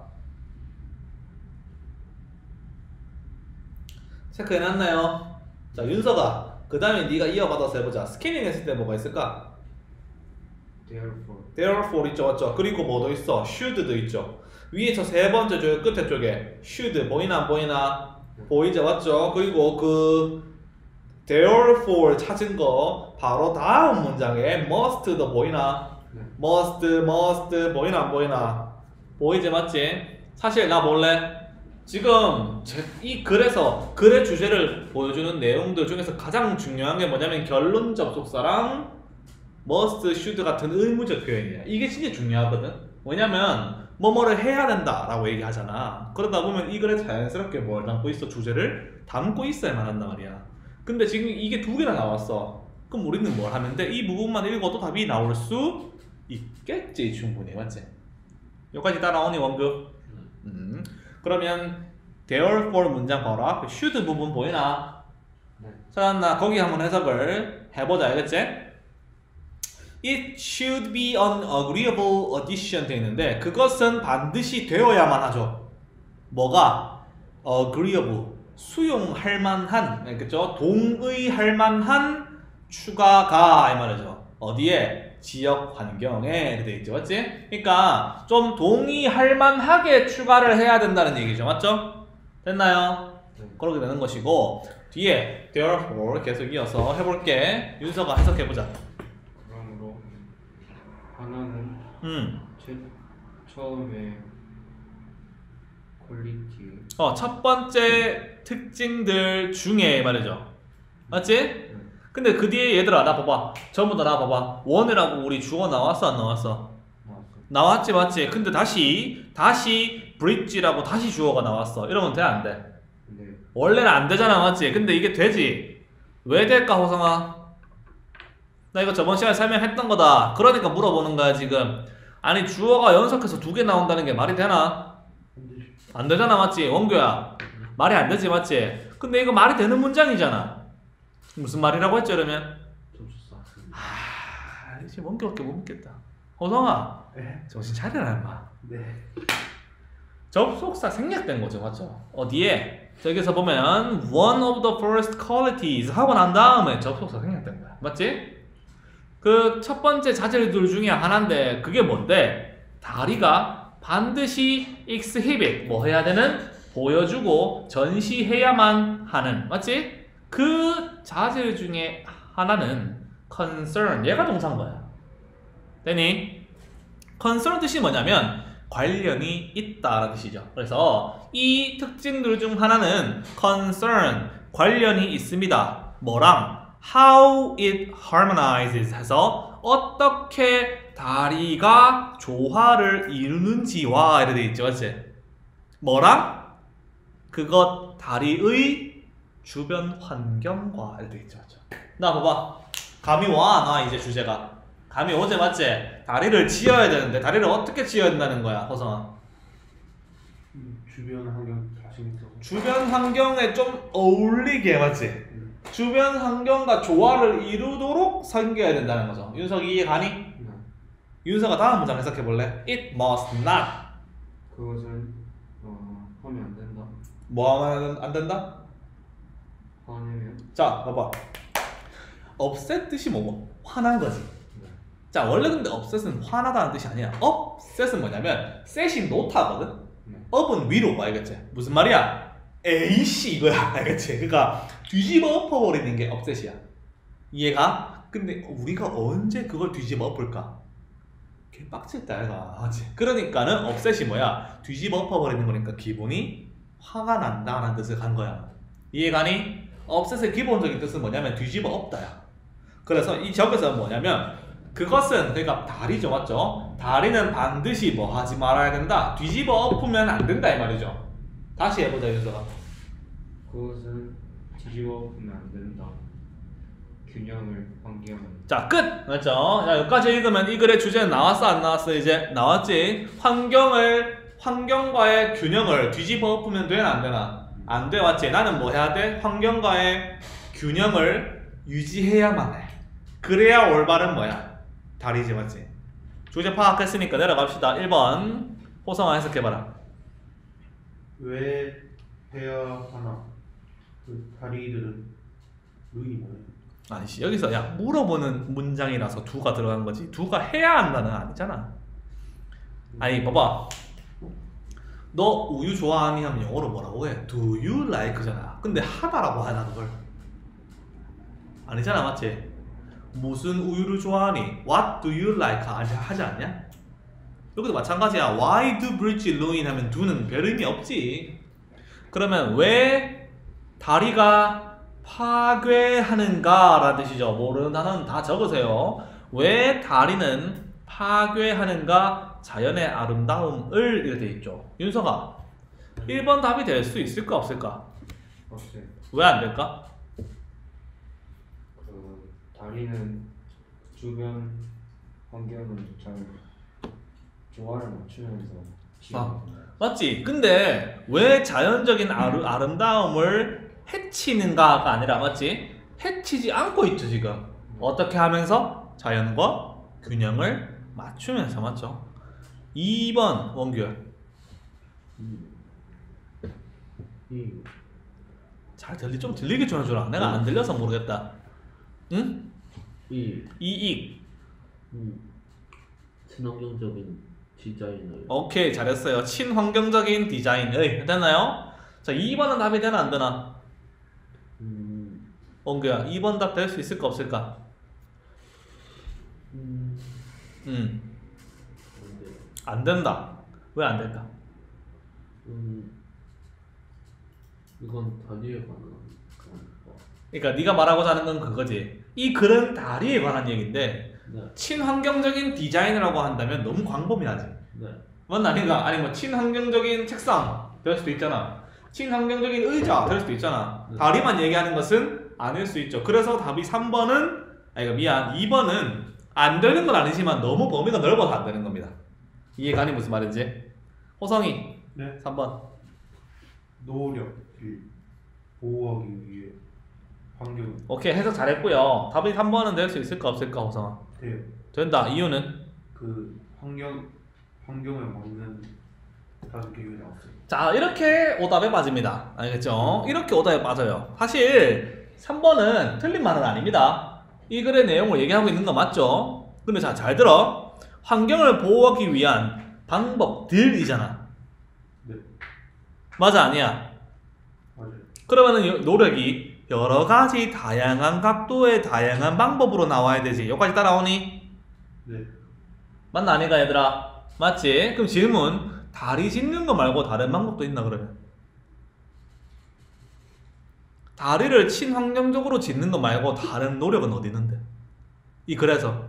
체크해놨나요? 자, 윤서가 그 다음에 네가 이어받아서 해보자. 스캐닝 했을 때 뭐가 있을까? therefore therefore 있죠, 맞죠? 그리고 뭐도 있어? should도 있죠. 위에 저 세 번째 저 끝에 쪽에 should 보이나 안 보이나? 보이죠, 맞죠? 그리고 그 therefore 찾은 거 바로 다음 문장에 must도 보이나? 네. must, must 보이나 안 보이나? 보이지, 맞지? 사실 나 몰래 지금 제, 이 글에서 글의 주제를 보여주는 내용들 중에서 가장 중요한 게 뭐냐면 결론 접속사랑 must, should 같은 의무적 표현이야. 이게 진짜 중요하거든. 왜냐면 뭐뭐를 해야 된다라고 얘기하잖아. 그러다 보면 이 글에 자연스럽게 뭘 담고 있어? 주제를 담고 있어야만 한단 말이야. 근데 지금 이게 두 개나 나왔어. 그럼 우리는 뭘 하면 돼? 이 부분만 읽어도 답이 나올 수 있겠지, 충분히. 맞지? 여기까지 따라오니, 원급? 음. 그러면 therefore 문장 봐라. 그 should 부분 보이나? 네. 찾았나? 거기 한번 해석을 해보자, 알겠지? It should be an agreeable addition 돼 있는데 그것은 반드시 되어야만 하죠. 뭐가? agreeable, 수용할 만한, 그죠? 동의할 만한 추가가 이 말이죠. 어디에? 지역 환경에 이렇게 돼 있죠, 맞지? 그러니까 좀 동의할 만하게 추가를 해야 된다는 얘기죠, 맞죠? 됐나요? 네. 그렇게 되는 것이고 뒤에 therefore 계속 이어서 해볼게. 윤서가 해석해보자. 그러므로 하나는 음. 제 처음에 퀄리티 어, 첫 번째 특징들 중에 말이죠. 맞지? 근데 그 뒤에 얘들아 나 봐봐. 전부 다 나 봐봐. 원이라고 우리 주어 나왔어 안 나왔어? 나왔어. 나왔지, 맞지? 근데 다시 다시 bridge라고 다시 주어가 나왔어. 이러면 돼 안 돼? 네. 원래는 안 되잖아, 맞지? 근데 이게 되지. 왜 될까, 호성아? 나 이거 저번 시간에 설명했던 거다. 그러니까 물어보는 거야 지금. 아니 주어가 연속해서 두 개 나온다는 게 말이 되나? 안 되잖아, 맞지? 원규야, 말이 안 되지, 맞지? 근데 이거 말이 되는 문장이잖아. 무슨 말이라고 했죠, 그러면? 접속사. 아, 이제 원규밖에 못 믿겠다. 호성아, 네. 정신 차려라, 임마. 네. 접속사 생략된 거죠, 맞죠? 어디에? 저기서 보면 one of the first qualities 하고 난 다음에 접속사 생략된 거야, 맞지? 그 첫 번째 자질들 중에 하나인데 그게 뭔데? 다리가 반드시 exhibit, 뭐 해야 되는? 보여주고 전시해야만 하는, 맞지? 그 자질 중에 하나는 concern, 얘가 동사인 거야. 되니? concern 뜻이 뭐냐면 관련이 있다라는 뜻이죠. 그래서 이 특징들 중 하나는 concern, 관련이 있습니다. 뭐랑? how it harmonizes 해서 어떻게 다리가 조화를 이루는지와 이렇게 돼 있죠, 맞지? 뭐랑? 그것 다리의 주변 환경과 이렇게 돼 있죠, 맞죠? 나 봐봐, 감이 와, 나 이제 주제가 감이 오지, 맞지? 다리를 지어야 되는데 다리를 어떻게 지어야 된다는 거야, 호성아? 음, 주변 환경 자신있어. 주변 환경에 좀 어울리게, 맞지? 음. 주변 환경과 조화를 이루도록 생겨야 된다는 거죠. 윤석이 이해 가니? 네. 윤서가 다음 문장 해석해 볼래? It must not. 그것은 어, 하면 안 된다. 뭐 하면 안 된다? 화내면 자, 봐봐. upset 뜻이 뭐고? 화난 거지. 네. 자, 원래 근데 upset은 화나다는 뜻이 아니야. upset은 뭐냐면 set이 놓다거든. 네. up은 위로, 알겠지? 무슨 말이야? 에이씨 이거야, 알겠지? 그러니까 뒤집어 엎어버리는 게 upset이야. 이해가? 근데 우리가 언제 그걸 뒤집어 엎을까? 개빡쳤다 얘가. 맞지? 그러니까는 업셋이 뭐야? 뒤집어 엎어버리는 거니까 기분이 화가 난다라는 뜻을 간 거야. 이해가니? 업셋의 기본적인 뜻은 뭐냐면 뒤집어 엎다야. 그래서 이 적에서 뭐냐면 그것은 그러니까 다리죠, 맞죠? 다리는 반드시 뭐 하지 말아야 된다. 뒤집어 엎으면 안 된다 이 말이죠. 다시 해보자 윤서가. 그것은 뒤집어 보면 안 된다. 균형을 환경을. 자, 끝! 맞죠? 자, 여기까지 읽으면 이 글의 주제는 나왔어, 안 나왔어? 이제 나왔지? 환경을, 환경과의 균형을 뒤집어 엎으면 되나, 안 되나? 안 돼, 맞지? 나는 뭐 해야 돼? 환경과의 균형을 유지해야만 해. 그래야 올바른 뭐야? 다리지, 맞지? 주제 파악했으니까 내려갑시다. 일 번. 호성아 해석해봐라. 왜 해야 하나? 그 다리들은 의미 뭐예요? 아니씨, 여기서 야 물어보는 문장이라서 두가 들어간 거지. 두가 해야 한다는 아니잖아. 아니, 봐봐. 너 우유 좋아하니 하면 영어로 뭐라고 해? Do you like잖아. 근데 하다라고 하나 그걸? 아니잖아, 맞지? 무슨 우유를 좋아하니? What do you like? 하지 않냐? 여기도 마찬가지야. Why do bridge ruin? 하면 do는 별 의미 없지. 그러면 왜 다리가 파괴하는가 라는 뜻이죠. 모르는 단어는 다 적으세요. 왜 다리는 파괴하는가? 자연의 아름다움을 이렇게 돼 있죠. 윤서가 일 번 답이 될 수 있을까 없을까? 없어요. 왜 안 될까? 그 다리는 주변 환경을 잘 조화를 맞추면서 아, 맞지? 근데 왜 자연적인 아르, 아름다움을 해치는가가 아니라, 맞지? 해치지 않고 있죠 지금. 어떻게 하면서? 자연과 균형을 맞추면서, 맞죠? 이 번 원규. 이 잘 들리 좀 들리게 좀 해주라. 내가 안 들려서 모르겠다. 응? 이 이익. 음, 친환경적인 디자인을. 오케이, 잘했어요. 친환경적인 디자인의. 됐나요? 자, 이 번은 답이 되나 안 되나? 음, 원규야, 이 번 답 될 수 있을까 없을까? 음, 음, 안 돼요. 안 된다. 왜 안 될까? 음, 이건 다리에 관한 그런 거. 그러니까 네가 말하고자 하는 건 그거지. 이 글은 다리에 관한 얘기인데 네, 친환경적인 디자인이라고 한다면 너무 광범위하지. 네, 맞나 아닌가? 아니 뭐 친환경적인 책상 될 수도 있잖아. 친환경적인 의자 될 수도 있잖아. 네. 다리만 얘기하는 것은 아닐 수 있죠. 그래서 답이 삼 번은 아니 미안 이 번은 안 되는 건 아니지만 너무 범위가 넓어서 안 되는 겁니다. 이해가니 무슨 말인지? 호성이 네. 삼 번. 노력을 보호하기 위해 환경을 오케이, 해석 잘했고요. 답이 삼 번은 될 수 있을까 없을까 호성아? 돼요. 된다. 이유는? 그 환경 환경을 막는 다섯 개가 나왔어요. 자, 이렇게 오답에 빠집니다. 알겠죠? 이렇게 오답에 빠져요. 사실 삼 번은 틀린 말은 아닙니다. 이 글의 내용을 얘기하고 있는 거 맞죠? 근데 자, 잘 들어. 환경을 보호하기 위한 방법들이잖아. 네, 맞아, 아니야? 맞아요. 그러면은 요- 노력이 여러 가지 다양한 각도의 다양한 방법으로 나와야 되지. 여기까지 따라오니? 네, 맞나 아닌가 얘들아? 맞지? 그럼 질문. 다리 짚는 거 말고 다른 방법도 있나 그러면? 다리를 친환경적으로 짓는 거 말고 다른 노력은 어디 있는데? 이 글에서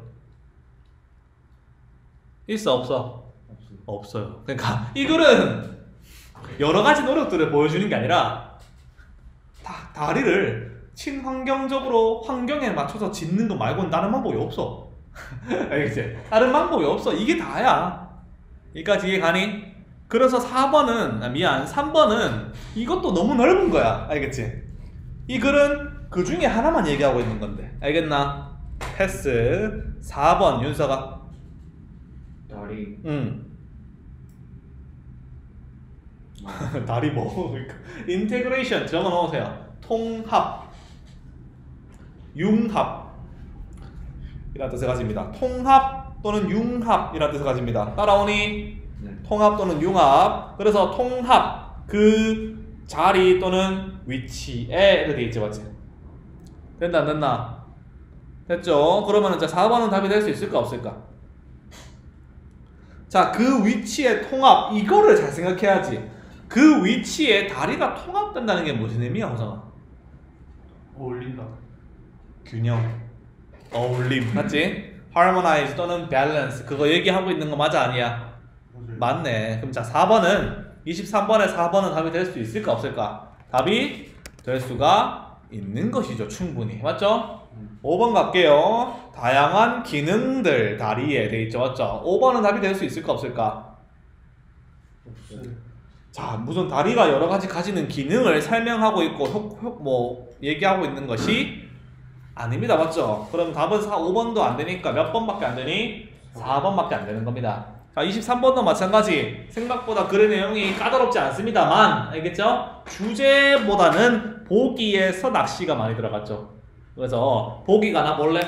있어 없어? 없습니다. 없어요. 그러니까 이 글은 여러 가지 노력들을 보여주는 게 아니라 다, 다리를 친환경적으로 환경에 맞춰서 짓는 거 말고는 다른 방법이 없어. 알겠지? 다른 방법이 없어. 이게 다야. 여기까지 이해가니? 그래서 사 번은 아, 미안 삼 번은 이것도 너무 넓은 거야. 알겠지? 이 글은 그 중에 하나만 얘기하고 있는 건데 알겠나? 패스. 사 번 윤서가. 다리 응. 다리 뭐? 인테그레이션 적어 넣으세요. 통합, 융합 이라는 뜻을 가집니다. 통합 또는 융합이라는 뜻을 가집니다. 따라오니? 네. 통합 또는 융합. 그래서 통합 그 자리 또는 위치에 이렇게 돼 있지, 맞지? 된다 안 된다? 됐죠? 그러면 이제 사 번은 답이 될 수 있을까 없을까? 자, 그 위치의 통합, 이거를 잘 생각해야지. 그 위치에 다리가 통합된다는 게 무슨 의미야, 호성아? 어울린다. 균형, 어울림, 맞지? harmonize 또는 balance, 그거 얘기하고 있는 거 맞아, 아니야? 맞아요. 맞네. 그럼 자, 사 번은 이십삼 번에 사 번은 답이 될 수 있을까 없을까? 답이 될 수가 있는 것이죠, 충분히. 맞죠? 오 번 갈게요. 다양한 기능들 다리에 돼 있죠, 맞죠? 오 번은 답이 될 수 있을까 없을까? 없어요. 자, 무슨 다리가 여러 가지 가지는 기능을 설명하고 있고 효, 효, 뭐 얘기하고 있는 것이 아닙니다, 맞죠? 그럼 답은 사, 오 번도 안 되니까 몇 번밖에 안 되니? 사 번밖에 안 되는 겁니다. 자, 이십삼 번도 마찬가지. 생각보다 글의 내용이 까다롭지 않습니다만, 알겠죠? 주제보다는 보기에서 낚시가 많이 들어갔죠. 그래서 보기가 나 볼래?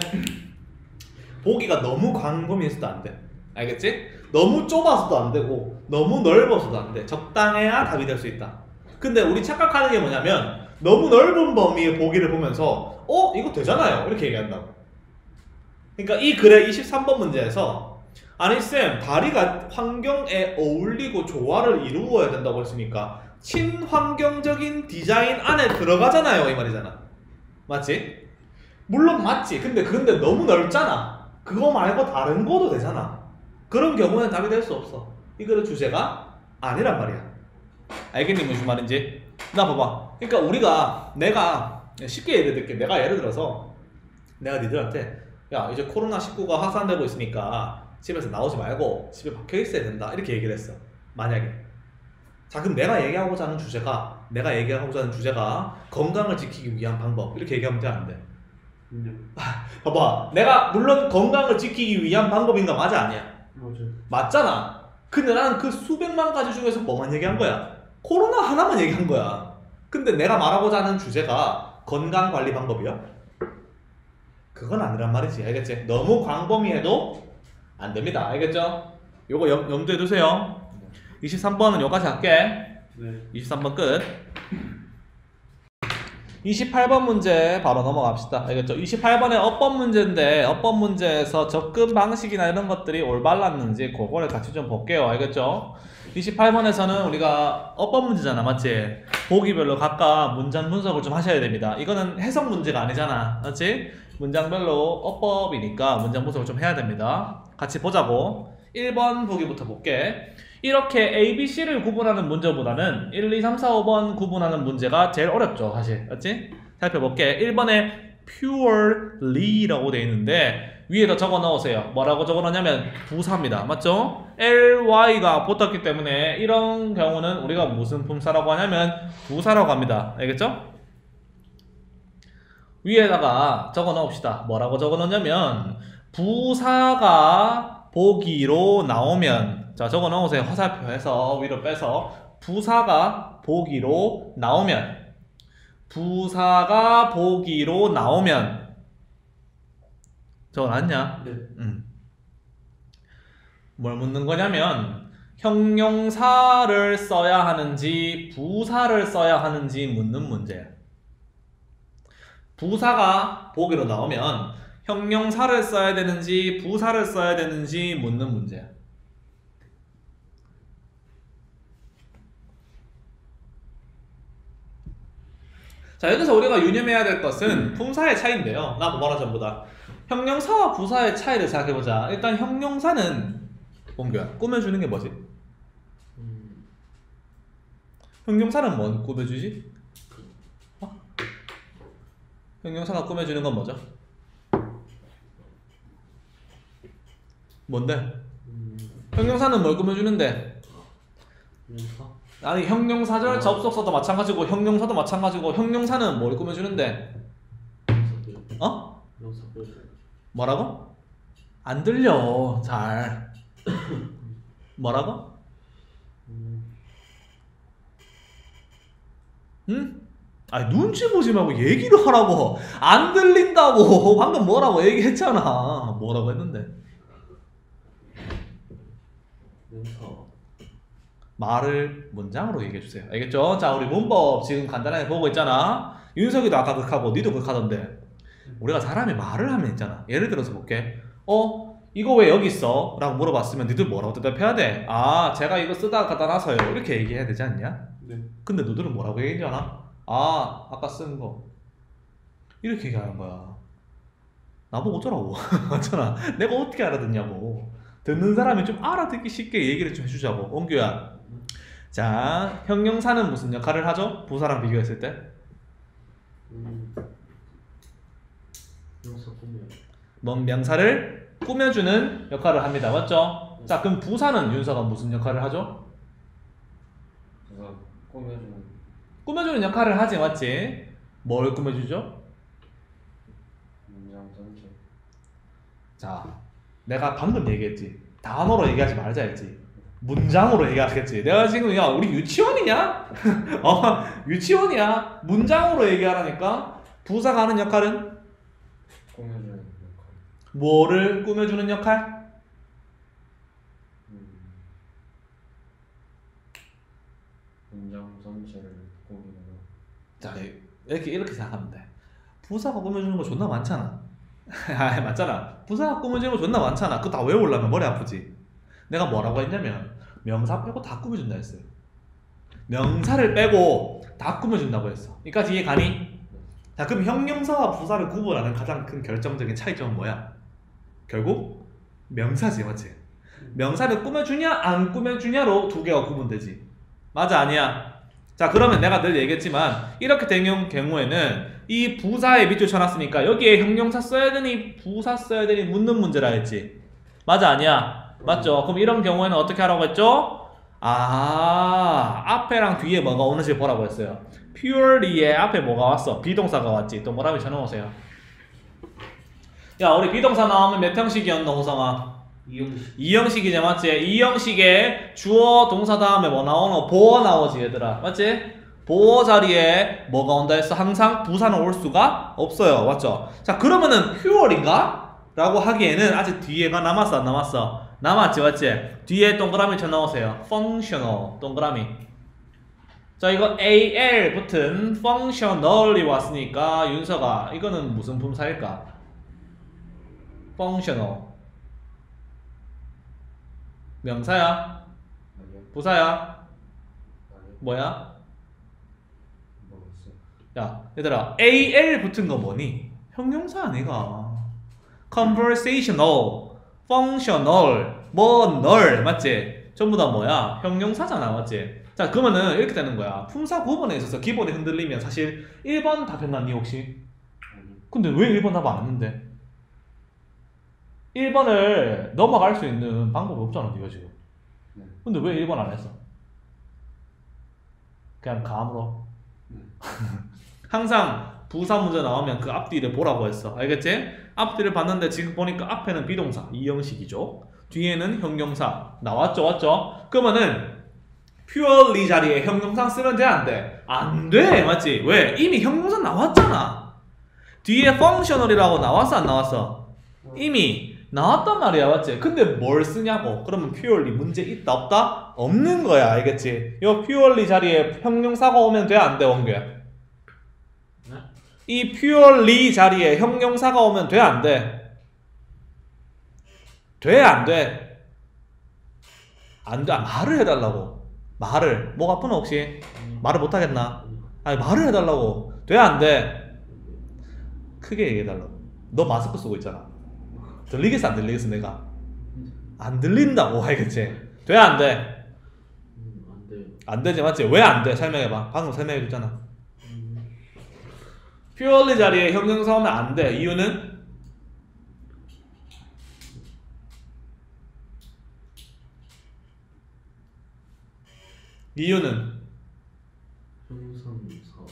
보기가 너무 광범위해서도 안 돼. 알겠지? 너무 좁아서도 안 되고 너무 넓어서도 안 돼. 적당해야 답이 될 수 있다. 근데 우리 착각하는 게 뭐냐면 너무 넓은 범위의 보기를 보면서 어? 이거 되잖아요. 이렇게 얘기한다고. 그러니까 이 글의 이십삼 번 문제에서 아니 쌤, 다리가 환경에 어울리고 조화를 이루어야 된다고 했으니까 친환경적인 디자인 안에 들어가잖아요, 이 말이잖아. 맞지? 물론 맞지. 근데 근데 너무 넓잖아. 그거 말고 다른 거도 되잖아. 그런 경우는 답이 될 수 없어. 이거는 주제가 아니란 말이야. 알겠니 무슨 말인지? 나 봐봐. 그러니까 우리가 내가 쉽게 예를 들게. 내가 예를 들어서 내가 니들한테 야, 이제 코로나 십구가 확산되고 있으니까 집에서 나오지 말고 집에 박혀 있어야 된다, 이렇게 얘기를 했어. 만약에. 자, 그럼 내가 얘기하고자 하는 주제가 내가 얘기하고자 하는 주제가 건강을 지키기 위한 방법, 이렇게 얘기하면 돼, 안 돼? 네. 봐봐, 내가 물론 건강을 지키기 위한 방법인가 맞아, 아니야? 맞아요. 맞잖아. 근데 나는 그 수백만 가지 중에서 뭐만 얘기한 거야? 코로나 하나만 얘기한 거야. 근데 내가 말하고자 하는 주제가 건강관리 방법이야? 그건 아니란 말이지. 알겠지? 너무 광범위해도 안 됩니다. 알겠죠? 요거 염, 염두에 두세요. 이십삼 번은 여기까지 할게. 네. 이십삼 번 끝. 이십팔 번 문제 바로 넘어갑시다. 알겠죠? 이십팔 번에 어법 문제인데 어법 문제에서 접근 방식이나 이런 것들이 올바랐는지 그거를 같이 좀 볼게요. 알겠죠? 이십팔 번에서는 우리가 어법 문제잖아, 맞지? 보기별로 각각 문장 분석을 좀 하셔야 됩니다. 이거는 해석 문제가 아니잖아, 맞지? 문장별로 어법이니까 문장 분석을 좀 해야 됩니다. 같이 보자고. 일 번 보기부터 볼게. 이렇게 A, B, C를 구분하는 문제보다는 일, 이, 삼, 사, 오 번 구분하는 문제가 제일 어렵죠, 사실. 맞지? 살펴볼게. 일 번에 purely라고 되어 있는데 위에다 적어 넣으세요. 뭐라고 적어 넣냐면 부사입니다. 맞죠? ly가 붙었기 때문에 이런 경우는 우리가 무슨 품사라고 하냐면 부사라고 합니다. 알겠죠? 위에다가 적어 넣읍시다. 뭐라고 적어 넣냐면 부사가 보기로 나오면, 자 적어 넣으세요. 화살표에서 위로 빼서 부사가 보기로 나오면, 부사가 보기로 나오면 적어놨냐? 네. 음. 뭘 묻는 거냐면 형용사를 써야 하는지 부사를 써야 하는지 묻는 문제야. 부사가 보기로 나오면 형용사를 써야 되는지 부사를 써야 되는지 묻는 문제야. 자, 여기서 우리가 유념해야 될 것은 품사의 차이인데요. 나 뭐라 전부 다 형용사와 부사의 차이를 생각해보자. 일단 형용사는 봉규야, 꾸며주는 게 뭐지? 음, 형용사는 뭔 꾸며주지? 어? 형용사가 꾸며주는 건 뭐죠? 뭔데? 음, 형용사는 뭘 꾸며주는데? 명사? 아니 형용사절 어. 접속사도 마찬가지고 형용사도 마찬가지고 형용사는 뭘 꾸며주는데? 명사들. 어? 명사들. 뭐라고? 안 들려 잘. 뭐라고? 음, 응? 아니 눈치 보지 말고 얘기를 하라고. 안 들린다고. 방금 뭐라고 얘기했잖아. 뭐라고 했는데? 명사. 말을 문장으로 얘기해주세요. 알겠죠? 자, 우리 문법 지금 간단하게 보고 있잖아. 윤석이도 아까 극하고 니도 극하던데 우리가 사람이 말을 하면 있잖아. 예를 들어서 볼게. 어? 이거 왜 여기 있어? 라고 물어봤으면 니들 뭐라고 대답해야 돼? 아 제가 이거 쓰다가 갖다 놔서요 이렇게 얘기해야 되지 않냐? 네. 근데 너들은 뭐라고 얘기하지 않아? 아 아까 쓴 거 이렇게 얘기하는 거야. 나보고 어쩌라고 맞잖아. 내가 어떻게 알아듣냐고. 듣는 사람이 좀 알아듣기 쉽게 얘기를 좀 해주자고. 원규야, 자 형용사는 무슨 역할을 하죠? 부사랑 비교했을 때 음. 명사 꾸며. 뭔 명사를 꾸며주는 역할을 합니다. 맞죠? 자 그럼 부사는 윤서가 무슨 역할을 하죠? 제가 꾸며주는 꾸며주는 역할을 하지. 맞지? 뭘 꾸며주죠? 문장 전체. 자 내가 방금 얘기했지. 단어로 얘기하지 말자 했지. 문장으로 얘기하겠지. 내가 지금 야 우리 유치원이냐? 어 유치원이야. 문장으로 얘기하라니까. 부사가 하는 역할은 꾸며주는 역할. 뭐를 꾸며주는 역할? 음. 문장 전체를 꾸미는 거. 자 이렇게 이렇게 생각하면 돼. 부사가 꾸며주는 거 존나 많잖아. 아 맞잖아. 부사가 꾸며주는 거 존나 많잖아. 그거 다 외우려면 머리 아프지. 내가 뭐라고 했냐면 명사 빼고 다 꾸며준다 했어요. 명사를 빼고 다 꾸며준다고 했어. 여기까지 이해 가니? 자 그럼 형용사와 부사를 구분하는 가장 큰 결정적인 차이점은 뭐야? 결국 명사지. 맞지? 명사를 꾸며주냐 안 꾸며주냐로 두 개가 구분되지. 맞아 아니야? 자 그러면 내가 늘 얘기했지만 이렇게 된 경우- 경우에는 이 부사에 밑줄 쳐놨으니까 여기에 형용사 써야 되니 부사 써야 되니 묻는 문제라 했지. 맞아 아니야? 맞죠? 그럼 이런 경우에는 어떻게 하라고 했죠? 아 앞에랑 뒤에 뭐가 오는지 보라고 했어요. purely에 앞에 뭐가 왔어? 비동사가 왔지. 또 뭐라고 전해오세요. 야 우리 비동사 나오면 몇 형식이었노 호성아? 이형식. 이형식이지. 맞지? 이형식에 주어 동사 다음에 뭐 나오노? 보어 나오지 얘들아. 맞지? 보어 자리에 뭐가 온다 했어? 항상 부사는 올 수가 없어요. 맞죠? 자 그러면은 purely인가? 라고 하기에는 아직 뒤에가 남았어 안 남았어? 남았지. 맞지? 뒤에 동그라미 쳐넣으세요. functional 동그라미. 자 이거 al 붙은 functional이 왔으니까 윤서가 이거는 무슨 품사일까? functional 명사야? 아니요. 부사야? 아니요. 뭐야? 모르겠어요. 야 얘들아 al 붙은 거 뭐니? 형용사 아니가. conversational, functional, 뭐 널 맞지? 전부 다 뭐야? 형용사잖아. 맞지? 자 그러면은 이렇게 되는 거야. 품사 구분에 있어서 기본이 흔들리면 사실 일 번 답했나니 혹시? 아니요. 근데 왜 일 번 답 안 했는데? 일 번을 넘어갈 수 있는 방법이 없잖아 네가 지금. 네. 근데 왜 일 번 안 했어? 그냥 감으로. 네. 항상 부사 문제 나오면 그 앞뒤를 보라고 했어. 알겠지? 앞뒤를 봤는데 지금 보니까 앞에는 비동사 이형식이죠. 뒤에는 형용사 나왔죠. 왔죠? 그러면은 purely 자리에 형용사 쓰면 돼 안 돼? 안 돼. 맞지? 왜? 이미 형용사 나왔잖아. 뒤에 functional이라고 나왔어 안 나왔어? 이미 나왔단 말이야. 맞지? 근데 뭘 쓰냐고. 그러면 purely 문제 있다 없다? 없는 거야. 알겠지? 요 purely 자리에 형용사가 오면 돼 안 돼? 원규야? 네? 이 purely 자리에 형용사가 오면 돼 안 돼? 돼 안 돼? 안 돼. 아, 말을 해달라고. 말을. 목 아프나 혹시? 말을 못하겠나? 아니 말을 해달라고. 돼 안 돼? 크게 얘기해달라고. 너 마스크 쓰고 있잖아. 들리겠어 안 들리겠어 내가? 안 들린다고. 알겠지? 돼 안 돼? 음, 안 돼요. 안 되지. 맞지? 왜 안 돼? 설명해봐. 방금 설명해줬잖아. 음, purely 자리에 형용사 오면 안 돼. 이유는? 이유는? 형용사는 사.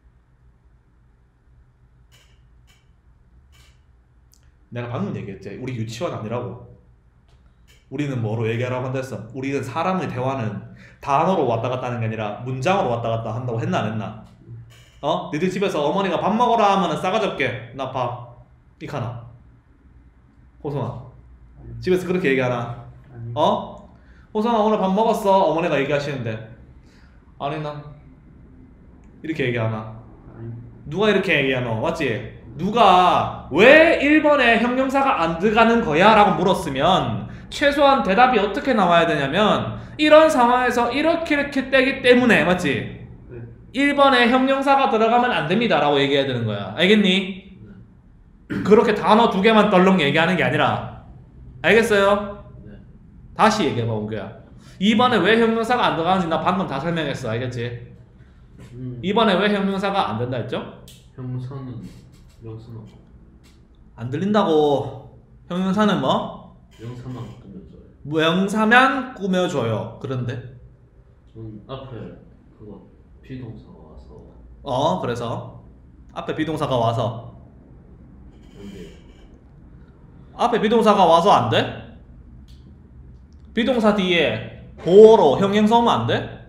내가 방금 얘기했지. 우리 유치원 아니라고. 우리는 뭐로 얘기하라고 한다 했어? 우리는 사람의 대화는 단어로 왔다 갔다 하는 게 아니라 문장으로 왔다 갔다 한다고 했나 안 했나? 어? 니들 집에서 어머니가 밥 먹어라 하면은 싸가지 없게 나 밥 이카나 호성아 집에서 그렇게 얘기하나? 아니. 어? 호성아 오늘 밥 먹었어? 어머니가 얘기하시는데 아니 난 이렇게 얘기하나? 아니. 누가 이렇게 얘기하노? 맞지? 누가 왜 일 번에 형용사가 안 들어가는 거야? 라고 물었으면 최소한 대답이 어떻게 나와야 되냐면 이런 상황에서 이렇게 이렇게 되기 때문에 맞지? 네. 일 번에 형용사가 들어가면 안 됩니다 라고 얘기해야 되는 거야. 알겠니? 그렇게 단어 두 개만 덜렁 얘기하는 게 아니라. 알겠어요? 네. 다시 얘기해봐 원규야. 이 번에 왜 형용사가 안 들어가는지 나 방금 다 설명했어. 알겠지? 음. 이 번에 왜 형용사가 안 된다 했죠? 형사는 명사만 안 들린다고. 형용사는 뭐? 명사만 꾸며줘요. 명사만 꾸며줘요. 그런데 전 앞에 그거 비동사가 와서 어 그래서 앞에 비동사가 와서 여기 앞에 비동사가 와서 안 돼? 비동사 뒤에 보어로 형용사 오면 안 돼?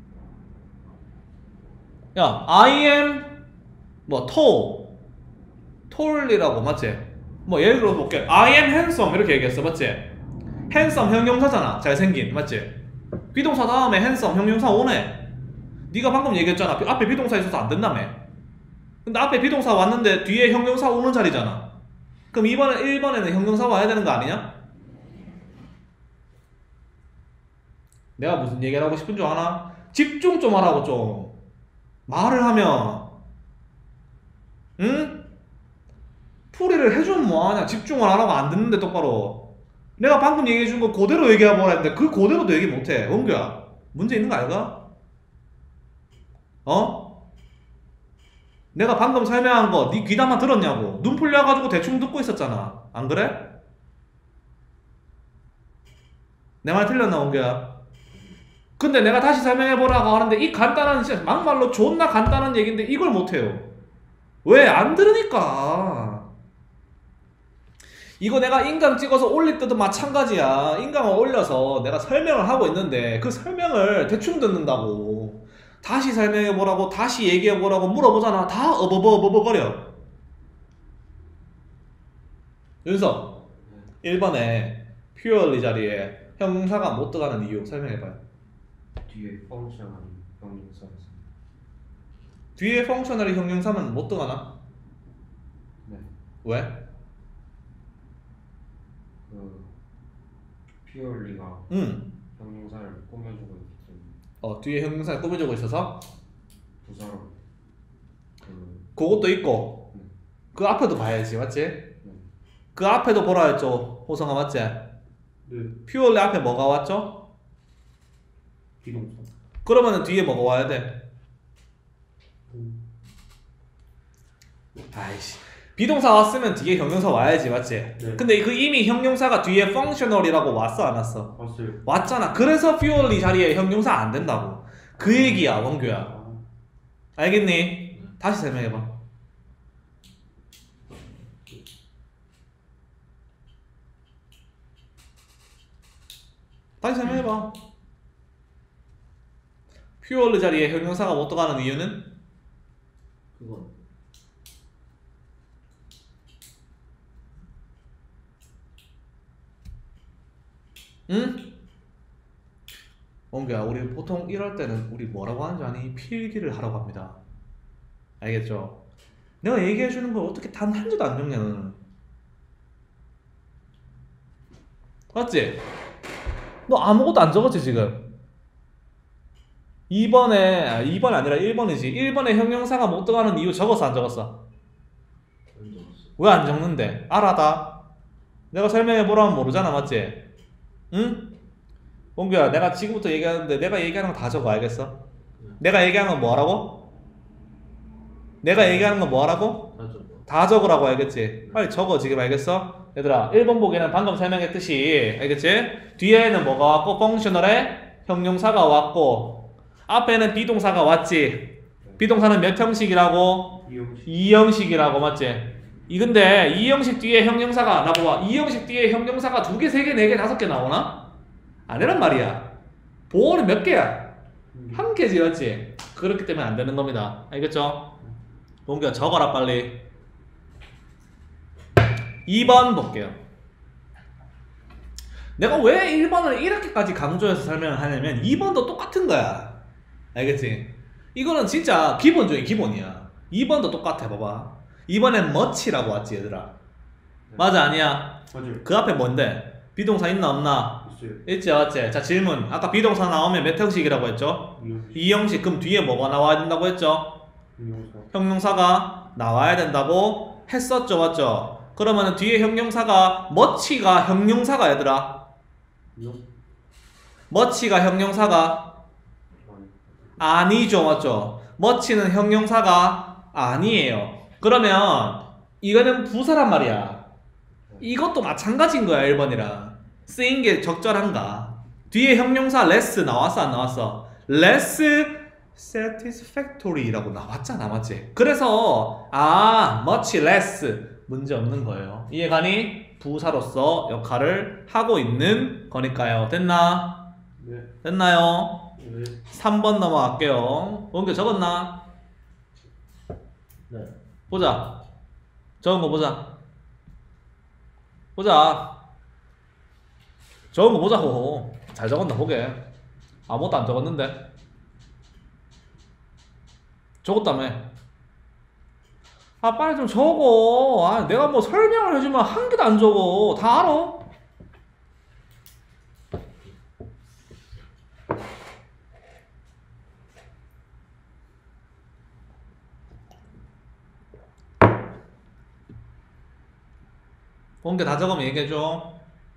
야 I am 뭐 tall tall이라고 맞지? 뭐 예를 들어 볼게. I am handsome 이렇게 얘기했어 맞지? handsome 형용사잖아. 잘생긴 맞지? 비동사 다음에 handsome 형용사 오네. 네가 방금 얘기했잖아. 앞에 비동사 있어서 안 된다며. 근데 앞에 비동사 왔는데 뒤에 형용사 오는 자리잖아. 그럼 이번에 일 번에는 형용사 와야 되는 거 아니냐? 내가 무슨 얘기를 하고 싶은 줄 아나? 집중 좀 하라고 좀. 말을 하면 응? 풀이를 해주면 뭐하냐. 집중을 안 하고 안 듣는데 똑바로. 내가 방금 얘기해준 거 그대로 얘기해보라 했는데 그 그대로도 얘기 못해. 원규야 문제 있는 거 알까? 어? 내가 방금 설명한 거 네 귀담아 들었냐고. 눈 풀려가지고 대충 듣고 있었잖아. 안 그래? 내 말 틀렸나 원규야? 근데 내가 다시 설명해보라고 하는데 이 간단한 진짜 막말로 존나 간단한 얘기인데 이걸 못해요. 왜? 안 들으니까. 이거 내가 인강 찍어서 올릴 때도 마찬가지야. 인강을 올려서 내가 설명을 하고 있는데 그 설명을 대충 듣는다고. 다시 설명해보라고 다시 얘기해보라고 물어보잖아. 다 어버버버버거려. 윤석 일 번에 purely 자리에 형용사가 못 들어가는 이유 설명해봐요. 뒤에 펑션한 형용사에서 뒤에 펑셔널이 형용사면 못 들어가나? 네. 왜? 그 피어리가 응. 형용사를 꾸며주고 있기 때문에 어 뒤에 형용사를 꾸며주고 있어서 부사로 그 그것도 있고 네. 그 앞에도 봐야지 맞지? 네. 그 앞에도 보라 했죠 호성아 맞지? 네. purely 앞에 뭐가 왔죠? 비동사. 그러면은 뒤에 뭐가 와야 돼? 음. 아이씨 비동사 왔으면 뒤에 형용사 와야지 맞지? 네. 근데 그 이미 형용사가 뒤에 functional이라고 왔어 안 왔어? 왔어요. 왔잖아. 그래서 purely 자리에 형용사 안 된다고. 그 얘기야 원규야. 아, 알겠니? 다시 설명해봐. 다시 설명해봐. purely 자리에 형용사가 못 들어가는 이유는? 그건 응? 원규야 우리 보통 이럴 때는 우리 뭐라고 하는지 아니? 필기를 하라고 합니다. 알겠죠? 내가 얘기해주는 걸 어떻게 단 한 줄도 안 적냐 너는. 맞지? 너 아무것도 안 적었지 지금? 이 번에 아, 이 번이 아니라 일 번이지. 일 번에 형용사가 못 들어가는 이유 적었어 안 적었어? 안 적었어. 왜 안 적는데? 알아다. 내가 설명해보라면 모르잖아 맞지? 응? 원규야 내가 지금부터 얘기하는데 내가 얘기하는 거 다 적어 알겠어? 내가 얘기하는 건 뭐하라고? 내가 얘기하는 건 뭐하라고? 다 적어. 다 적으라고 알겠지? 빨리 적어 지금 알겠어? 얘들아 일 번 보기는 방금 설명했듯이 알겠지? 뒤에는 뭐가 왔고 펑셔널에 형용사가 왔고 앞에는 비동사가 왔지. 비동사는 몇 형식이라고? 이형식. 이 형식이라고 맞지? 이 근데 이 형식 뒤에 형용사가 나봐봐. 이 형식 뒤에 형용사가 두 개, 세 개, 네 개, 다섯 개 나오나? 아니란 말이야. 보어는 몇 개야? 한 개지 맞지? 그렇기 때문에 안 되는 겁니다. 알겠죠? 동규야 적어라 빨리. 이 번 볼게요. 내가 왜 일 번을 이렇게까지 강조해서 설명을 하냐면 이 번도 똑같은 거야. 알겠지? 이거는 진짜 기본 중에 기본이야. 이 번도 똑같아 봐봐. 이번엔 much라고 왔지 얘들아. 맞아 아니야? 맞아요. 그 앞에 뭔데? 비동사 있나 없나? 있어요. 있지 맞지? 자 질문. 아까 비동사 나오면 몇 형식이라고 했죠? 이형식. 이 형식. 그럼 뒤에 뭐가 나와야 된다고 했죠? 형용사. 형용사가 나와야 된다고 했었죠 맞죠? 그러면 뒤에 형용사가 much가 형용사가 얘들아. 이형. much가 형용사가 아니. 아니죠 맞죠? much는 형용사가 아니에요. 그러면 이거는 부사란 말이야. 이것도 마찬가지인 거야 일 번이랑. 쓰인 게 적절한가? 뒤에 형용사 less 나왔어 안 나왔어? less satisfactory라고 나왔잖아 맞지? 그래서 아 much less 문제 없는 거예요. 이해가니? 부사로서 역할을 하고 있는 거니까요. 됐나? 네. 됐나요? 네. 삼 번 넘어갈게요. 원규 적었나? 네. 보자. 적은 거 보자. 보자. 적은 거 보자고. 잘 적었나 보게. 아무것도 안 적었는데. 적었다며. 아 빨리 좀 적어. 아 내가 뭐 설명을 해주면 한 개도 안 적어. 다 알아. 본 게 다 적으면 얘기해줘.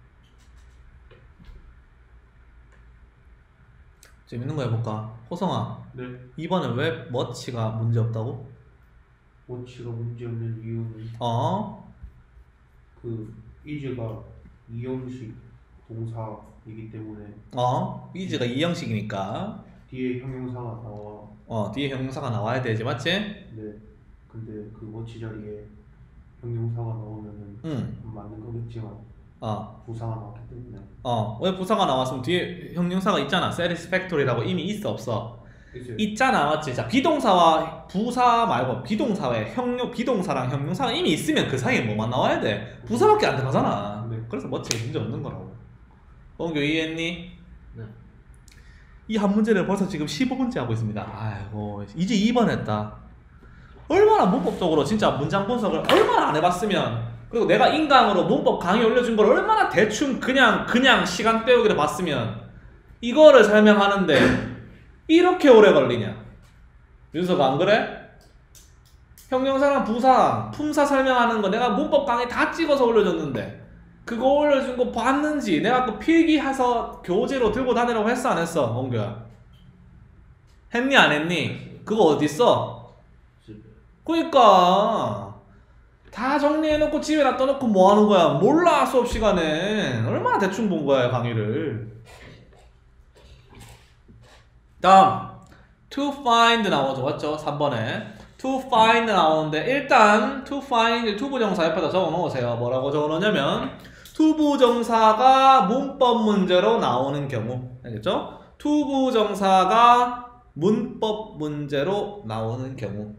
재밌는 거 해볼까? 호성아, 네. 이번엔 왜 much가 문제 없다고? 워치가 문제없는 이유는 어? 그 is가 이형식 동사이기 때문에 어? is가 이 형식이니까 뒤에 형용사가 나와. 어 뒤에 형용사가 나와야 되지 맞지? 네. 근데 그 워치 자리에 형용사가 나오면은 응. 맞는 거겠지만 어. 부사가 나왔기 때문에 어. 왜 부사가 나왔으면 뒤에 형용사가 있잖아. satisfactory라고 이미 있어 없어? 있어요. 있잖아 맞지? 자 비동사와 부사 말고 비동사에 형용 비동사랑 형용사가 이미 있으면 그 사이에 뭐만 나와야 돼? 부사밖에 안 들어가잖아. 네. 그래서 much가 문제 없는 거라고. 원규 이해했니? 네. 이 한 문제를 벌써 지금 십오 번째 하고 있습니다. 아이고 이제 이 번 했다. 얼마나 문법적으로 진짜 문장 분석을 얼마나 안 해봤으면, 그리고 내가 인강으로 문법 강의 올려준 걸 얼마나 대충 그냥 그냥 시간 때우기를 봤으면 이거를 설명하는데 이렇게 오래 걸리냐? 윤서가 안 그래? 형용사랑 부사, 품사 설명하는 거 내가 문법 강의 다 찍어서 올려줬는데 그거 올려준 거 봤는지, 내가 그 필기해서 교재로 들고 다니라고 했어 안 했어? 원규야 했니 안 했니? 그거 어딨어? 집에. 그니까 다 정리해놓고 집에 놔둬놓고 뭐하는 거야? 몰라 수업 시간에. 얼마나 대충 본 거야 강의를. 다음 to find 나오죠 맞죠? 삼 번에 to find 나오는데 일단 to find 투부정사 옆에다 적어놓으세요. 뭐라고 적어놓냐면 투부정사가 문법 문제로 나오는 경우, 알겠죠? 투부정사가 문법 문제로 나오는 경우.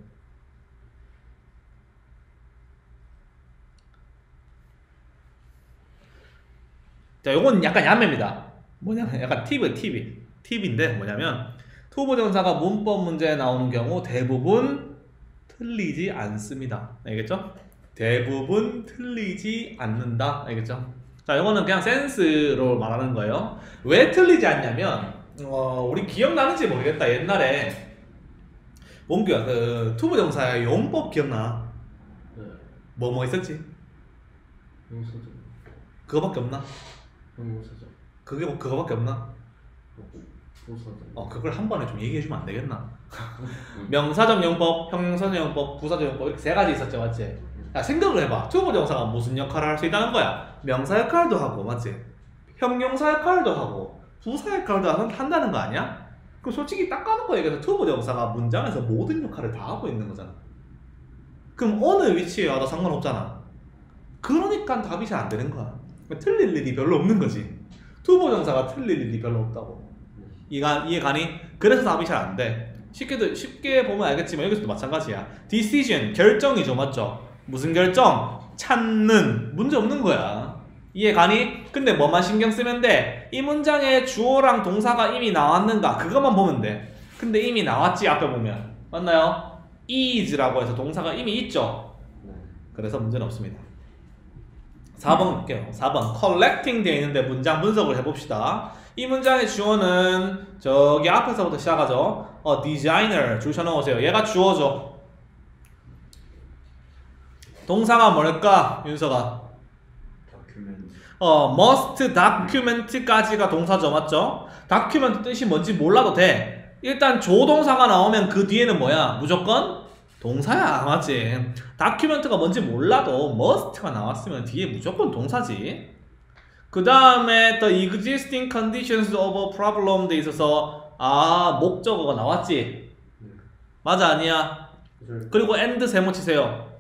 자, 요건 약간 얌매입니다. 뭐냐면 약간 팁은 팁이 팁인데 뭐냐면 투부정사가 문법 문제에 나오는 경우 대부분 틀리지 않습니다. 알겠죠? 대부분 틀리지 않는다. 알겠죠? 자, 요거는 그냥 센스로 말하는 거예요. 왜 틀리지 않냐면 어, 우리 기억나는지 모르겠다. 옛날에 원규야 그 투부정사의 용법 기억나? 네. 뭐 뭐 있었지? 형사죠. 그거밖에 없나? 형사죠. 그게 뭐 그거밖에 없나? 부사죠. 어 그걸 한 번에 좀 얘기해 주면 안 되겠나? 명사적 용법, 형용사적 용법, 부사적 용법 이렇게 세 가지 있었죠, 맞지? 자, 생각을 해봐. 투부정사가 무슨 역할을 할 수 있다는 거야? 명사 역할도 하고, 맞지? 형용사 역할도 하고, 부사 역할도 한- 한다는 거 아니야? 그럼 솔직히 딱 까놓고 얘기해서 투부정사가 문장에서 모든 역할을 다 하고 있는 거잖아. 그럼 어느 위치에 와도 상관없잖아. 그러니까 답이 잘 안 되는 거야. 틀릴 일이 별로 없는 거지. 투부정사가 틀릴 일이 별로 없다고. 이해가, 이해가니? 그래서 답이 잘 안 돼. 쉽게도, 쉽게 보면 알겠지만 여기서도 마찬가지야. decision, 결정이죠, 맞죠? 무슨 결정? 찾는. 문제 없는 거야. 이해가니? 근데 뭐만 신경 쓰면 돼? 이 문장에 주어랑 동사가 이미 나왔는가? 그것만 보면 돼. 근데 이미 나왔지, 앞에 보면. 맞나요? is라고 해서 동사가 이미 있죠? 그래서 문제는 없습니다. 사 번 볼게요. 사 번 collecting 되어 있는데 문장 분석을 해봅시다. 이 문장의 주어는 저기 앞에서부터 시작하죠. 어, designer 줄 쳐넣으세요. 얘가 주어죠. 동사가 뭘까? 윤서가 다큐멘트. 어, must document까지가 동사죠. 맞죠? document 뜻이 뭔지 몰라도 돼. 일단 조동사가 나오면 그 뒤에는 뭐야? 무조건 동사야. 맞지? document가 뭔지 몰라도 must가 나왔으면 뒤에 무조건 동사지. 그 다음에 the existing conditions of a problem 돼 있어서 아 목적어가 나왔지? 네. 맞아 아니야? 맞아요. 그리고 and 세모 치세요.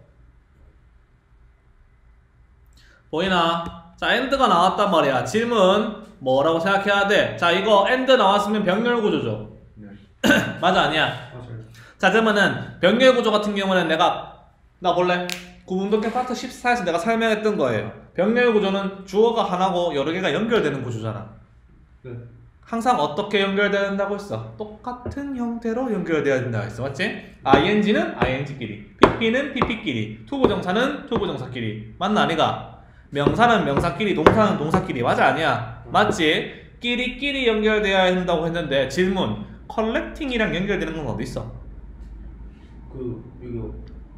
보이나? 자 and가 나왔단 말이야. 질문 뭐라고 생각해야 돼? 자 이거 and 나왔으면 병렬 구조죠. 네. 맞아 아니야? 맞아요. 자 그러면은 병렬 구조 같은 경우는 내가 나 볼래? 구분독해 파트 십사에서 내가 설명했던 거예요. 병렬 구조는 주어가 하나고 여러 개가 연결되는 구조잖아. 네. 항상 어떻게 연결된다고 했어? 똑같은 형태로 연결돼야 된다고 했어. 맞지? ing는 ing끼리, pp는 pp끼리, 투부정사는 투부정사끼리. 맞나 아니가? 명사는 명사끼리, 동사는 동사끼리. 맞아 아니야? 맞지? 끼리끼리 연결돼야 한다고 했는데 질문 collecting이랑 연결되는 건 어디 있어? 그 이거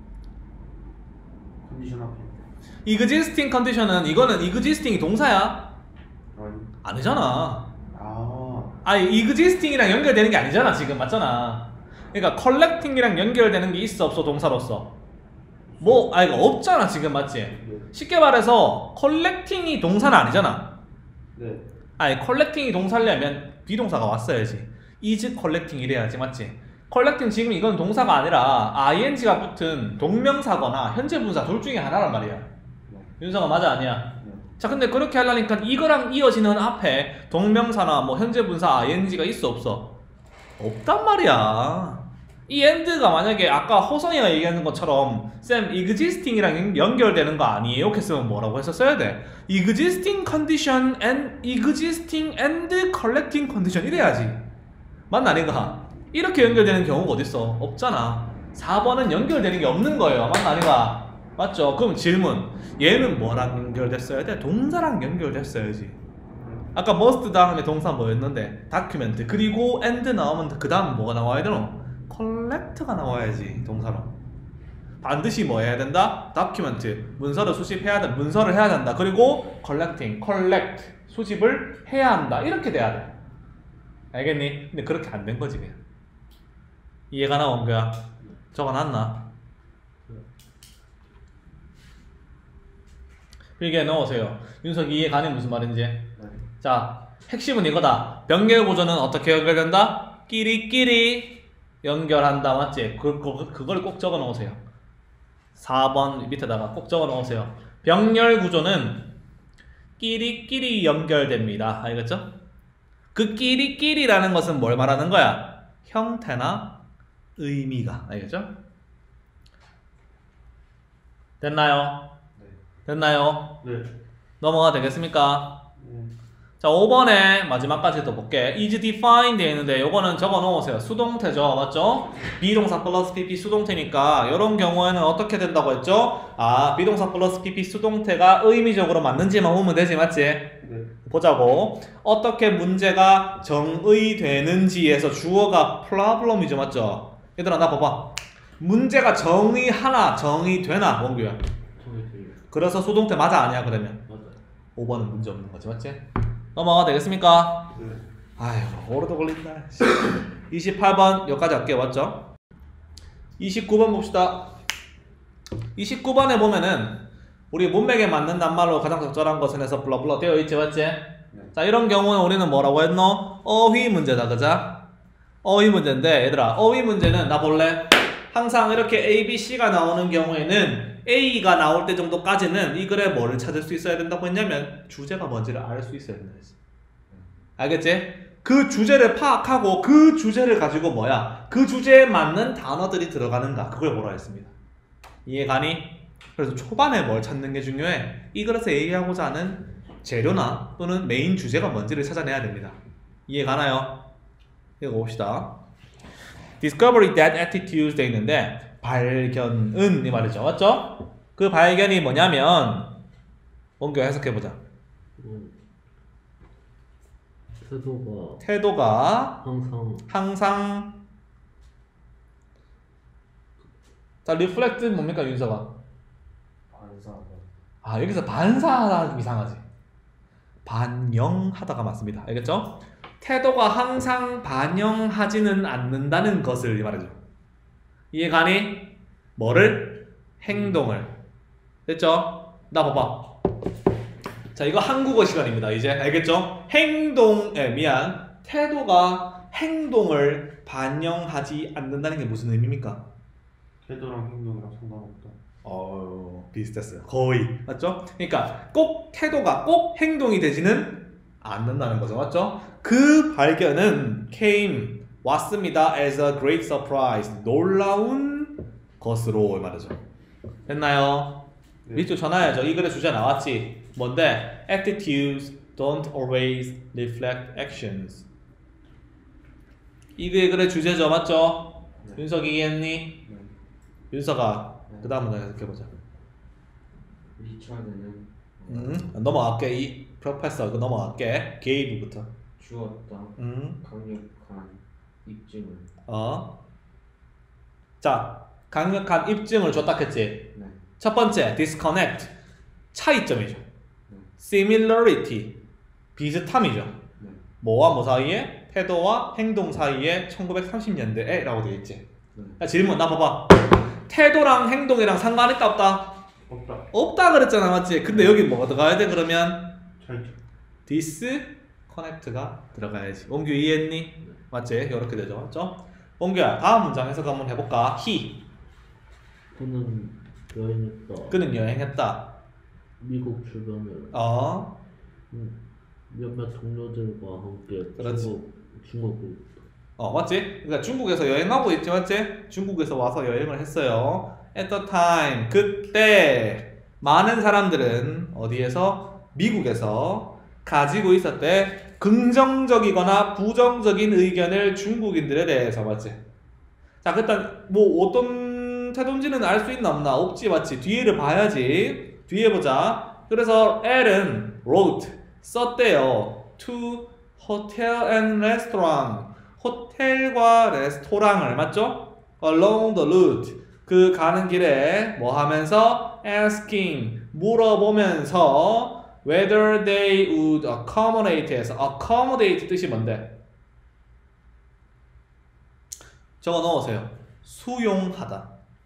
컨디션 앞에. existing condition은 이거는 existing이 동사야? 아니. 아니잖아. 아. 아니 existing이랑 연결되는 게 아니잖아 지금. 맞잖아. 그러니까 collecting이랑 연결되는 게 있어 없어 동사로서? 뭐 아 이거 없잖아 지금. 맞지? 네. 쉽게 말해서 collecting이 동사는 아니잖아. 네. 아니 collecting이 동사려면 비동사가 왔어야지. is collecting 이래야지. 맞지? collecting 지금 이건 동사가 아니라 ing가 붙은 동명사거나 현재 분사 둘 중에 하나란 말이야. 네. 윤성아 맞아 아니야? 네. 자 근데 그렇게 하려니까 이거랑 이어지는 앞에 동명사나 뭐 현재 분사 ing가 있어 없어? 없단 말이야. 이 and가 만약에 아까 호성이가 얘기하는 것처럼 쌤 existing이랑 연결되는 거 아니에요? 이렇게 쓰면 뭐라고 했었어야 돼? existing condition and existing and collecting condition 이래야지. 맞나 아닌가? 이렇게 연결되는 경우가 어딨어? 없잖아. 사 번은 연결되는 게 없는 거예요. 맞나 아닌가? 맞죠? 그럼 질문 얘는 뭐랑 연결됐어야 돼? 동사랑 연결됐어야지. 아까 must 다음에 동사 뭐였는데? document. 그리고 and 나오면 그 다음 뭐가 나와야 되노? collect가 나와야지 동사로. 반드시 뭐 해야 된다? document. 문서를 수집해야 돼. 문서를 해야 된다. 그리고 collecting, collect. 수집을 해야 한다. 이렇게 돼야 돼. 알겠니? 근데 그렇게 안 된 거지 그냥. 이해가 나 원규야? 적어놨나? 필기에 넣으세요. 윤석이 이해 가니 무슨 말인지? 네. 자 핵심은 이거다. 병렬 구조는 어떻게 연결된다? 끼리끼리 연결한다. 맞지? 그, 그, 그걸 꼭 적어 놓으세요. 사 번 밑에다가 꼭 적어 놓으세요. 병렬 구조는 끼리끼리 연결됩니다. 알겠죠? 그 끼리끼리라는 것은 뭘 말하는 거야? 형태나 의미가. 알겠죠? 됐나요? 네. 됐나요? 네. 넘어가 되겠습니까? 네. 자 오 번에 마지막까지도 볼게. is defined 되어 있는데 요거는 적어 놓으세요. 수동태죠. 맞죠? 비동사 플러스 pp 수동태니까 이런 경우에는 어떻게 된다고 했죠? 아 비동사 플러스 pp 수동태가 의미적으로 맞는지만 보면 되지. 맞지? 네. 보자고. 어떻게 문제가 정의되는지에서 주어가 problem이죠. 맞죠? 얘들아 나 봐봐. 문제가 정의하나 정의되나 원규야. 통일돼요. 그래서 수동태 맞아 아니야 그러면? 맞아요. 오 번은 문제 없는 거지. 맞지? 넘어가 되겠습니까? 네. 아휴 오래도 걸린다. 이십팔 번 여기까지 할게요. 맞죠? 이십구 번 봅시다. 이십구 번에 보면은 우리 문맥에 맞는 낱말로 가장 적절한 것은 해서 블러블러 되어 있지. 맞지? 네. 자 이런 경우는 우리는 뭐라고 했노? 어휘 문제다. 그자? 어휘 문제인데 얘들아 어휘 문제는 나 볼래? 항상 이렇게 A, B, C가 나오는 경우에는 A가 나올 때 정도까지는 이 글에 뭐를 찾을 수 있어야 된다고 했냐면 주제가 뭔지를 알 수 있어야 된다 했어. 알겠지? 그 주제를 파악하고 그 주제를 가지고 뭐야? 그 주제에 맞는 단어들이 들어가는가? 그걸 보라 했습니다. 이해가니? 그래서 초반에 뭘 찾는 게 중요해. 이 글에서 얘기하고자 하는 재료나 또는 메인 주제가 뭔지를 찾아내야 됩니다. 이해가나요? 이거 봅시다. Discovery that attitudes 돼 있는데 발견은 이 말이죠. 맞죠? 그 그 발견이 뭐냐면 원규 해석해보자. 음, 태도가 태도가 항상 항상 자 리플렉트 뭡니까 윤서가? 반사하다. 아 여기서 반사하다 이상하지. 반영하다가 맞습니다. 알겠죠? 태도가 항상 반영하지는 않는다는 것을 말하죠. 이해가니? 뭐를? 행동을. 됐죠? 나 봐봐. 자 이거 한국어 시간입니다. 이제 알겠죠? 행동에 미안 태도가 행동을 반영하지 않는다는 게 무슨 의미입니까? 태도랑 행동이랑 상관없다. 어 비슷했어요. 거의 맞죠? 그러니까 꼭 태도가 꼭 행동이 되지는 않는다는 거죠. 맞죠? 그 발견은 came 왔습니다 as a great surprise 놀라운 것으로 말이죠. 됐나요? 네. 밑줄 쳐놔야죠. 이 글의 주제 나왔지. 뭔데? Attitudes don't always reflect actions. 이 글의 주제죠. 맞죠? 네. 윤석이 이해했니? 네. 윤서가 네. 그 다음 문장 해석해보자. 리차드는 음, 넘어갈게. 이 프로페서 그 넘어갈게. 게이브부터. 주었다. 음, 강력한 입증을. 어. 자, 강력한 입증을 줬다 했지. 네. 첫 번째, disconnect 차이점이죠. 네. similarity 비슷함이죠. 네. 뭐와 뭐 사이에? 태도와 행동 사이에 천구백삼십 년대에 라고 되어 있지. 네. 자, 질문 나 봐봐. 태도랑 행동이랑 상관 있다 없다? 없다. 없다 그랬잖아 맞지? 근데 여기 뭐가 들어가야 돼 그러면? 차이점. disconnect가 들어가야지. 원규 이해했니? 맞지? 이렇게 되죠 맞죠? 원규야 다음 문장 해석 한번 해볼까? he 그는 여행했다. 그는 여행했다. 미국 주변을 어 음, 몇몇 동료들과 함께 그렇지. 중국 중국을 어 맞지? 그러니까 중국에서 여행하고 있지 맞지? 중국에서 와서 여행을 했어요. At the time 그때 많은 사람들은 어디에서? 미국에서 가지고 있었대 긍정적이거나 부정적인 의견을 중국인들에 대해서 맞지? 자 일단 뭐 어떤 태도인지는 알 수 있나 없나? 없지 맞지? 뒤에를 봐야지. 뒤에 보자. 그래서 L은 wrote 썼대요. To hotel and restaurant 호텔과 레스토랑을 맞죠? Along the route 그 가는 길에 뭐 하면서 asking 물어보면서 whether they would accommodate 해서 accommodate 뜻이 뭔데? 적어 넣으세요. 수용하다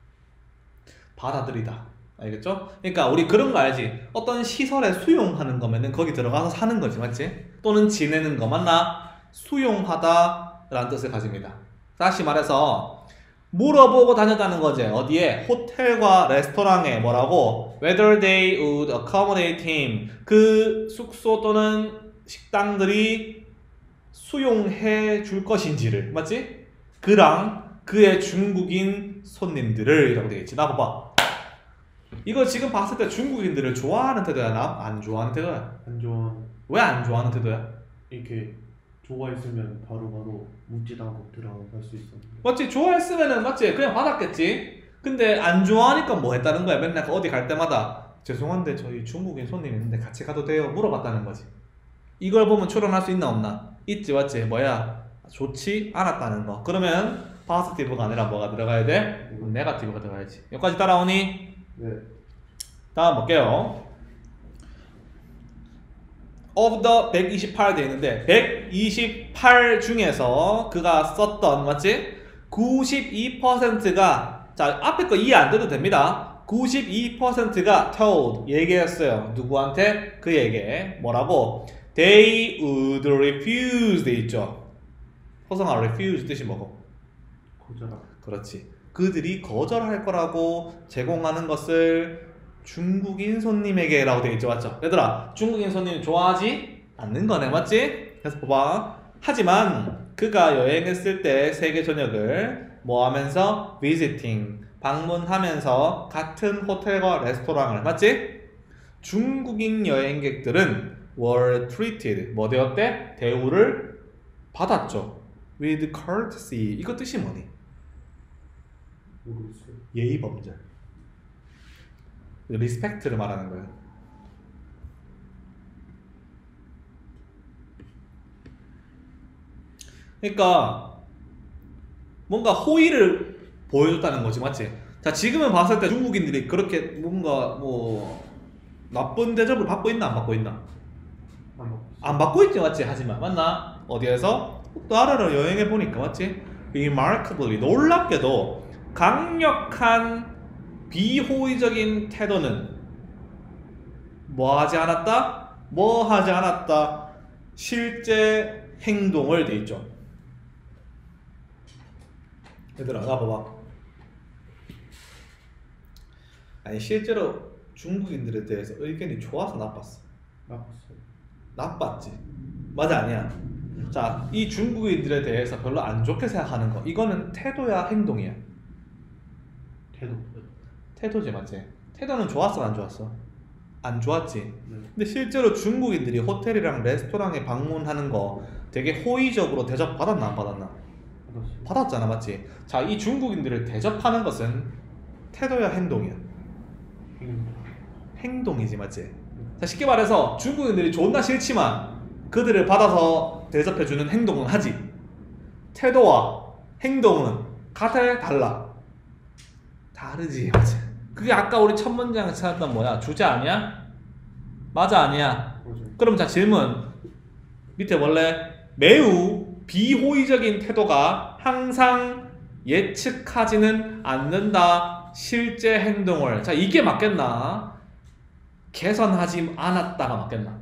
받아들이다 알겠죠? 그러니까 우리 그런 거 알지? 어떤 시설에 수용하는 거면은 거기 들어가서 사는 거지 맞지? 또는 지내는 거 맞나? 수용하다 라는 뜻을 가집니다. 다시 말해서 물어보고 다녔다는 거지. 어디에? 호텔과 레스토랑에 뭐라고? Whether they would accommodate him 그 숙소 또는 식당들이 수용해 줄 것인지를 맞지? 그랑 그의 중국인 손님들을 이라고 되겠지. 나 봐봐. 이거 지금 봤을 때 중국인들을 좋아하는 태도야? 나 안 좋아하는 태도야? 안 좋아하는. 왜 안 좋아하는 태도야? 이렇게 좋아했으면 바로바로 묻지도 않고 들어갈 수 있었는데. 맞지? 좋아했으면은 맞지? 그냥 받았겠지? 근데 안 좋아하니까 뭐 했다는 거야? 맨날 어디 갈 때마다 죄송한데 저희 중국인 손님 있는데 같이 가도 돼요? 물어봤다는 거지. 이걸 보면 추론할 수 있나 없나? 있지 맞지? 뭐야? 좋지 않았다는 거. 그러면 파스티브가 아니라 뭐가 들어가야 돼? 네거티브가 들어가야지. 여기까지 따라오니? 네. 다음 볼게요. of the 백이십팔 돼 있는데 백이십팔 중에서 그가 썼던 맞지? 구십이 퍼센트가 자 앞에 거 이해 안 돼도 됩니다. 구십이 퍼센트가 told 얘기했어요. 누구한테? 그에게 뭐라고? They would refuse 돼 있죠. 호성아 refuse 뜻이 뭐고? 거절하. 그렇지. 그들이 거절할 거라고 제공하는 것을 중국인 손님에게 라고 되어 있죠. 맞죠? 얘들아 중국인 손님 좋아하지 않는 거네 맞지? 그래서 봐봐. 하지만 그가 여행했을 때 세계 전역을 뭐 하면서 visiting 방문하면서 같은 호텔과 레스토랑을 맞지? 중국인 여행객들은 were treated 뭐 되었대? 대우를 받았죠. with courtesy 이거 뜻이 뭐니? 모르겠어요. 예의 범절. 리스펙트를 말하는 거예요. 그러니까 뭔가 호의를 보여줬다는 거지, 맞지? 자, 지금은 봤을 때 중국인들이 그렇게 뭔가 뭐 나쁜 대접을 받고 있나 안 받고 있나? 안 먹고 안 받고 있지, 맞지? 하지만 맞나? 어디에서? 나라를 여행해 보니까, 맞지? remarkably 놀랍게도 강력한 비호의적인 태도는 뭐 하지 않았다? 뭐 하지 않았다? 실제 행동을 돼 있죠. 얘들아, 나 봐봐. 아니 실제로 중국인들에 대해서 의견이 좋아서 나빴어? 나빴어요. 나빴지. 맞아, 아니야? 자, 이 중국인들에 대해서 별로 안 좋게 생각하는 거, 이거는 태도야 행동이야? 태도. 태도지, 맞지? 태도는 좋았어 안 좋았어? 안 좋았지. 네. 근데 실제로 중국인들이 호텔이랑 레스토랑에 방문하는 거 되게 호의적으로 대접 받았나 안 받았나? 받았어요. 받았잖아, 맞지? 자, 이 중국인들을 대접하는 것은 태도야 행동이야? 행동. 행동이지, 맞지? 자, 쉽게 말해서 중국인들이 존나 싫지만 그들을 받아서 대접해주는 행동은 하지. 태도와 행동은 같아 달라? 다르지, 맞지? 그게 아까 우리 첫 문장에 찾았던 뭐야? 주제 아니야? 맞아, 아니야? 맞아요. 그럼 자, 질문. 밑에 원래 매우 비호의적인 태도가 항상 예측하지는 않는다. 실제 행동을. 자, 이게 맞겠나? 개선하지 않았다가 맞겠나?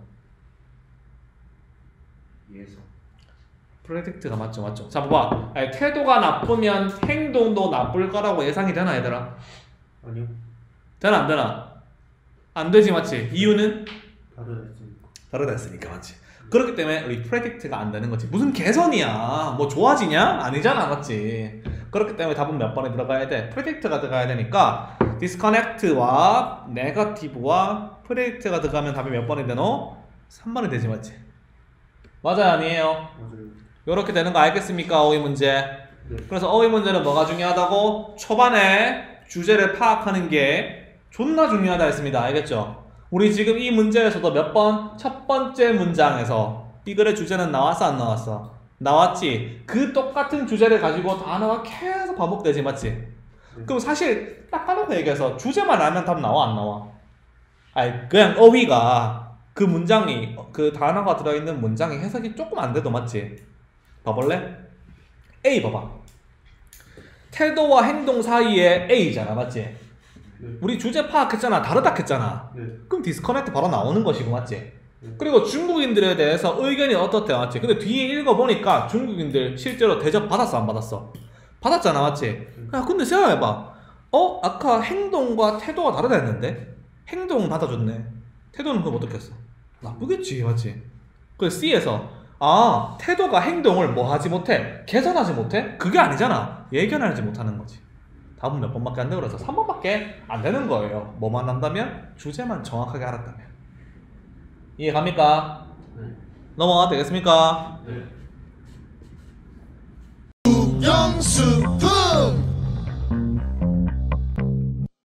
예서. 프레딕트가 맞죠, 맞죠. 자, 봐봐. 아니, 태도가 나쁘면 행동도 나쁠 거라고 예상이 되나, 얘들아? 아니요. 되나, 안 되나? 안 되지, 맞지? 이유는? 다르다 했으니까. 다르다 했으니까, 맞지? 그렇기 때문에 우리 프레딕트가 안 되는 거지. 무슨 개선이야? 뭐 좋아지냐? 아니잖아, 맞지? 그렇기 때문에 답은 몇 번에 들어가야 돼? 프레딕트가 들어가야 되니까 디스커넥트와 네거티브와 프레딕트가 들어가면 답이 몇 번이 되노? 삼 번이 되지, 맞지? 맞아요, 아니에요? 맞아요. 이렇게 되는 거 알겠습니까? 어휘 문제. 네. 그래서 어휘 문제는 뭐가 중요하다고? 초반에 주제를 파악하는 게 존나 중요하다 했습니다. 알겠죠? 우리 지금 이 문제에서도 몇 번? 첫 번째 문장에서 이 글의 주제는 나왔어 안 나왔어? 나왔지. 그 똑같은 주제를 가지고 단어가 계속 반복되지, 맞지? 네. 그럼 사실 딱 까놓고 얘기해서 주제만 알면 답 나와 안 나와? 아니 그냥 어휘가 그 문장이 그 단어가 들어있는 문장이 해석이 조금 안 돼도 맞지? 봐볼래? A 봐봐. 태도와 행동 사이에 A잖아, 맞지? 네. 우리 주제 파악했잖아, 다르다 했잖아. 네. 그럼 디스커넥트 바로 나오는 것이고, 맞지? 네. 그리고 중국인들에 대해서 의견이 어떻대, 맞지? 근데 뒤에 읽어보니까 중국인들 실제로 대접 받았어 안 받았어? 받았잖아, 맞지? 야, 근데 생각해봐. 어? 아까 행동과 태도가 다르다 했는데 행동은 받아줬네. 태도는 그럼 어떻게 했어? 나쁘겠지, 맞지? 그래서 C에서 아, 태도가 행동을 뭐 하지 못해? 개선하지 못해? 그게 아니잖아. 예견하지 못하는 거지. 답은 몇 번밖에 안 되고 그래서 삼 번밖에 안 되는 거예요. 뭐만 한다면? 주제만 정확하게 알았다면. 이해 갑니까? 네. 넘어가도 되겠습니까? 네. 영수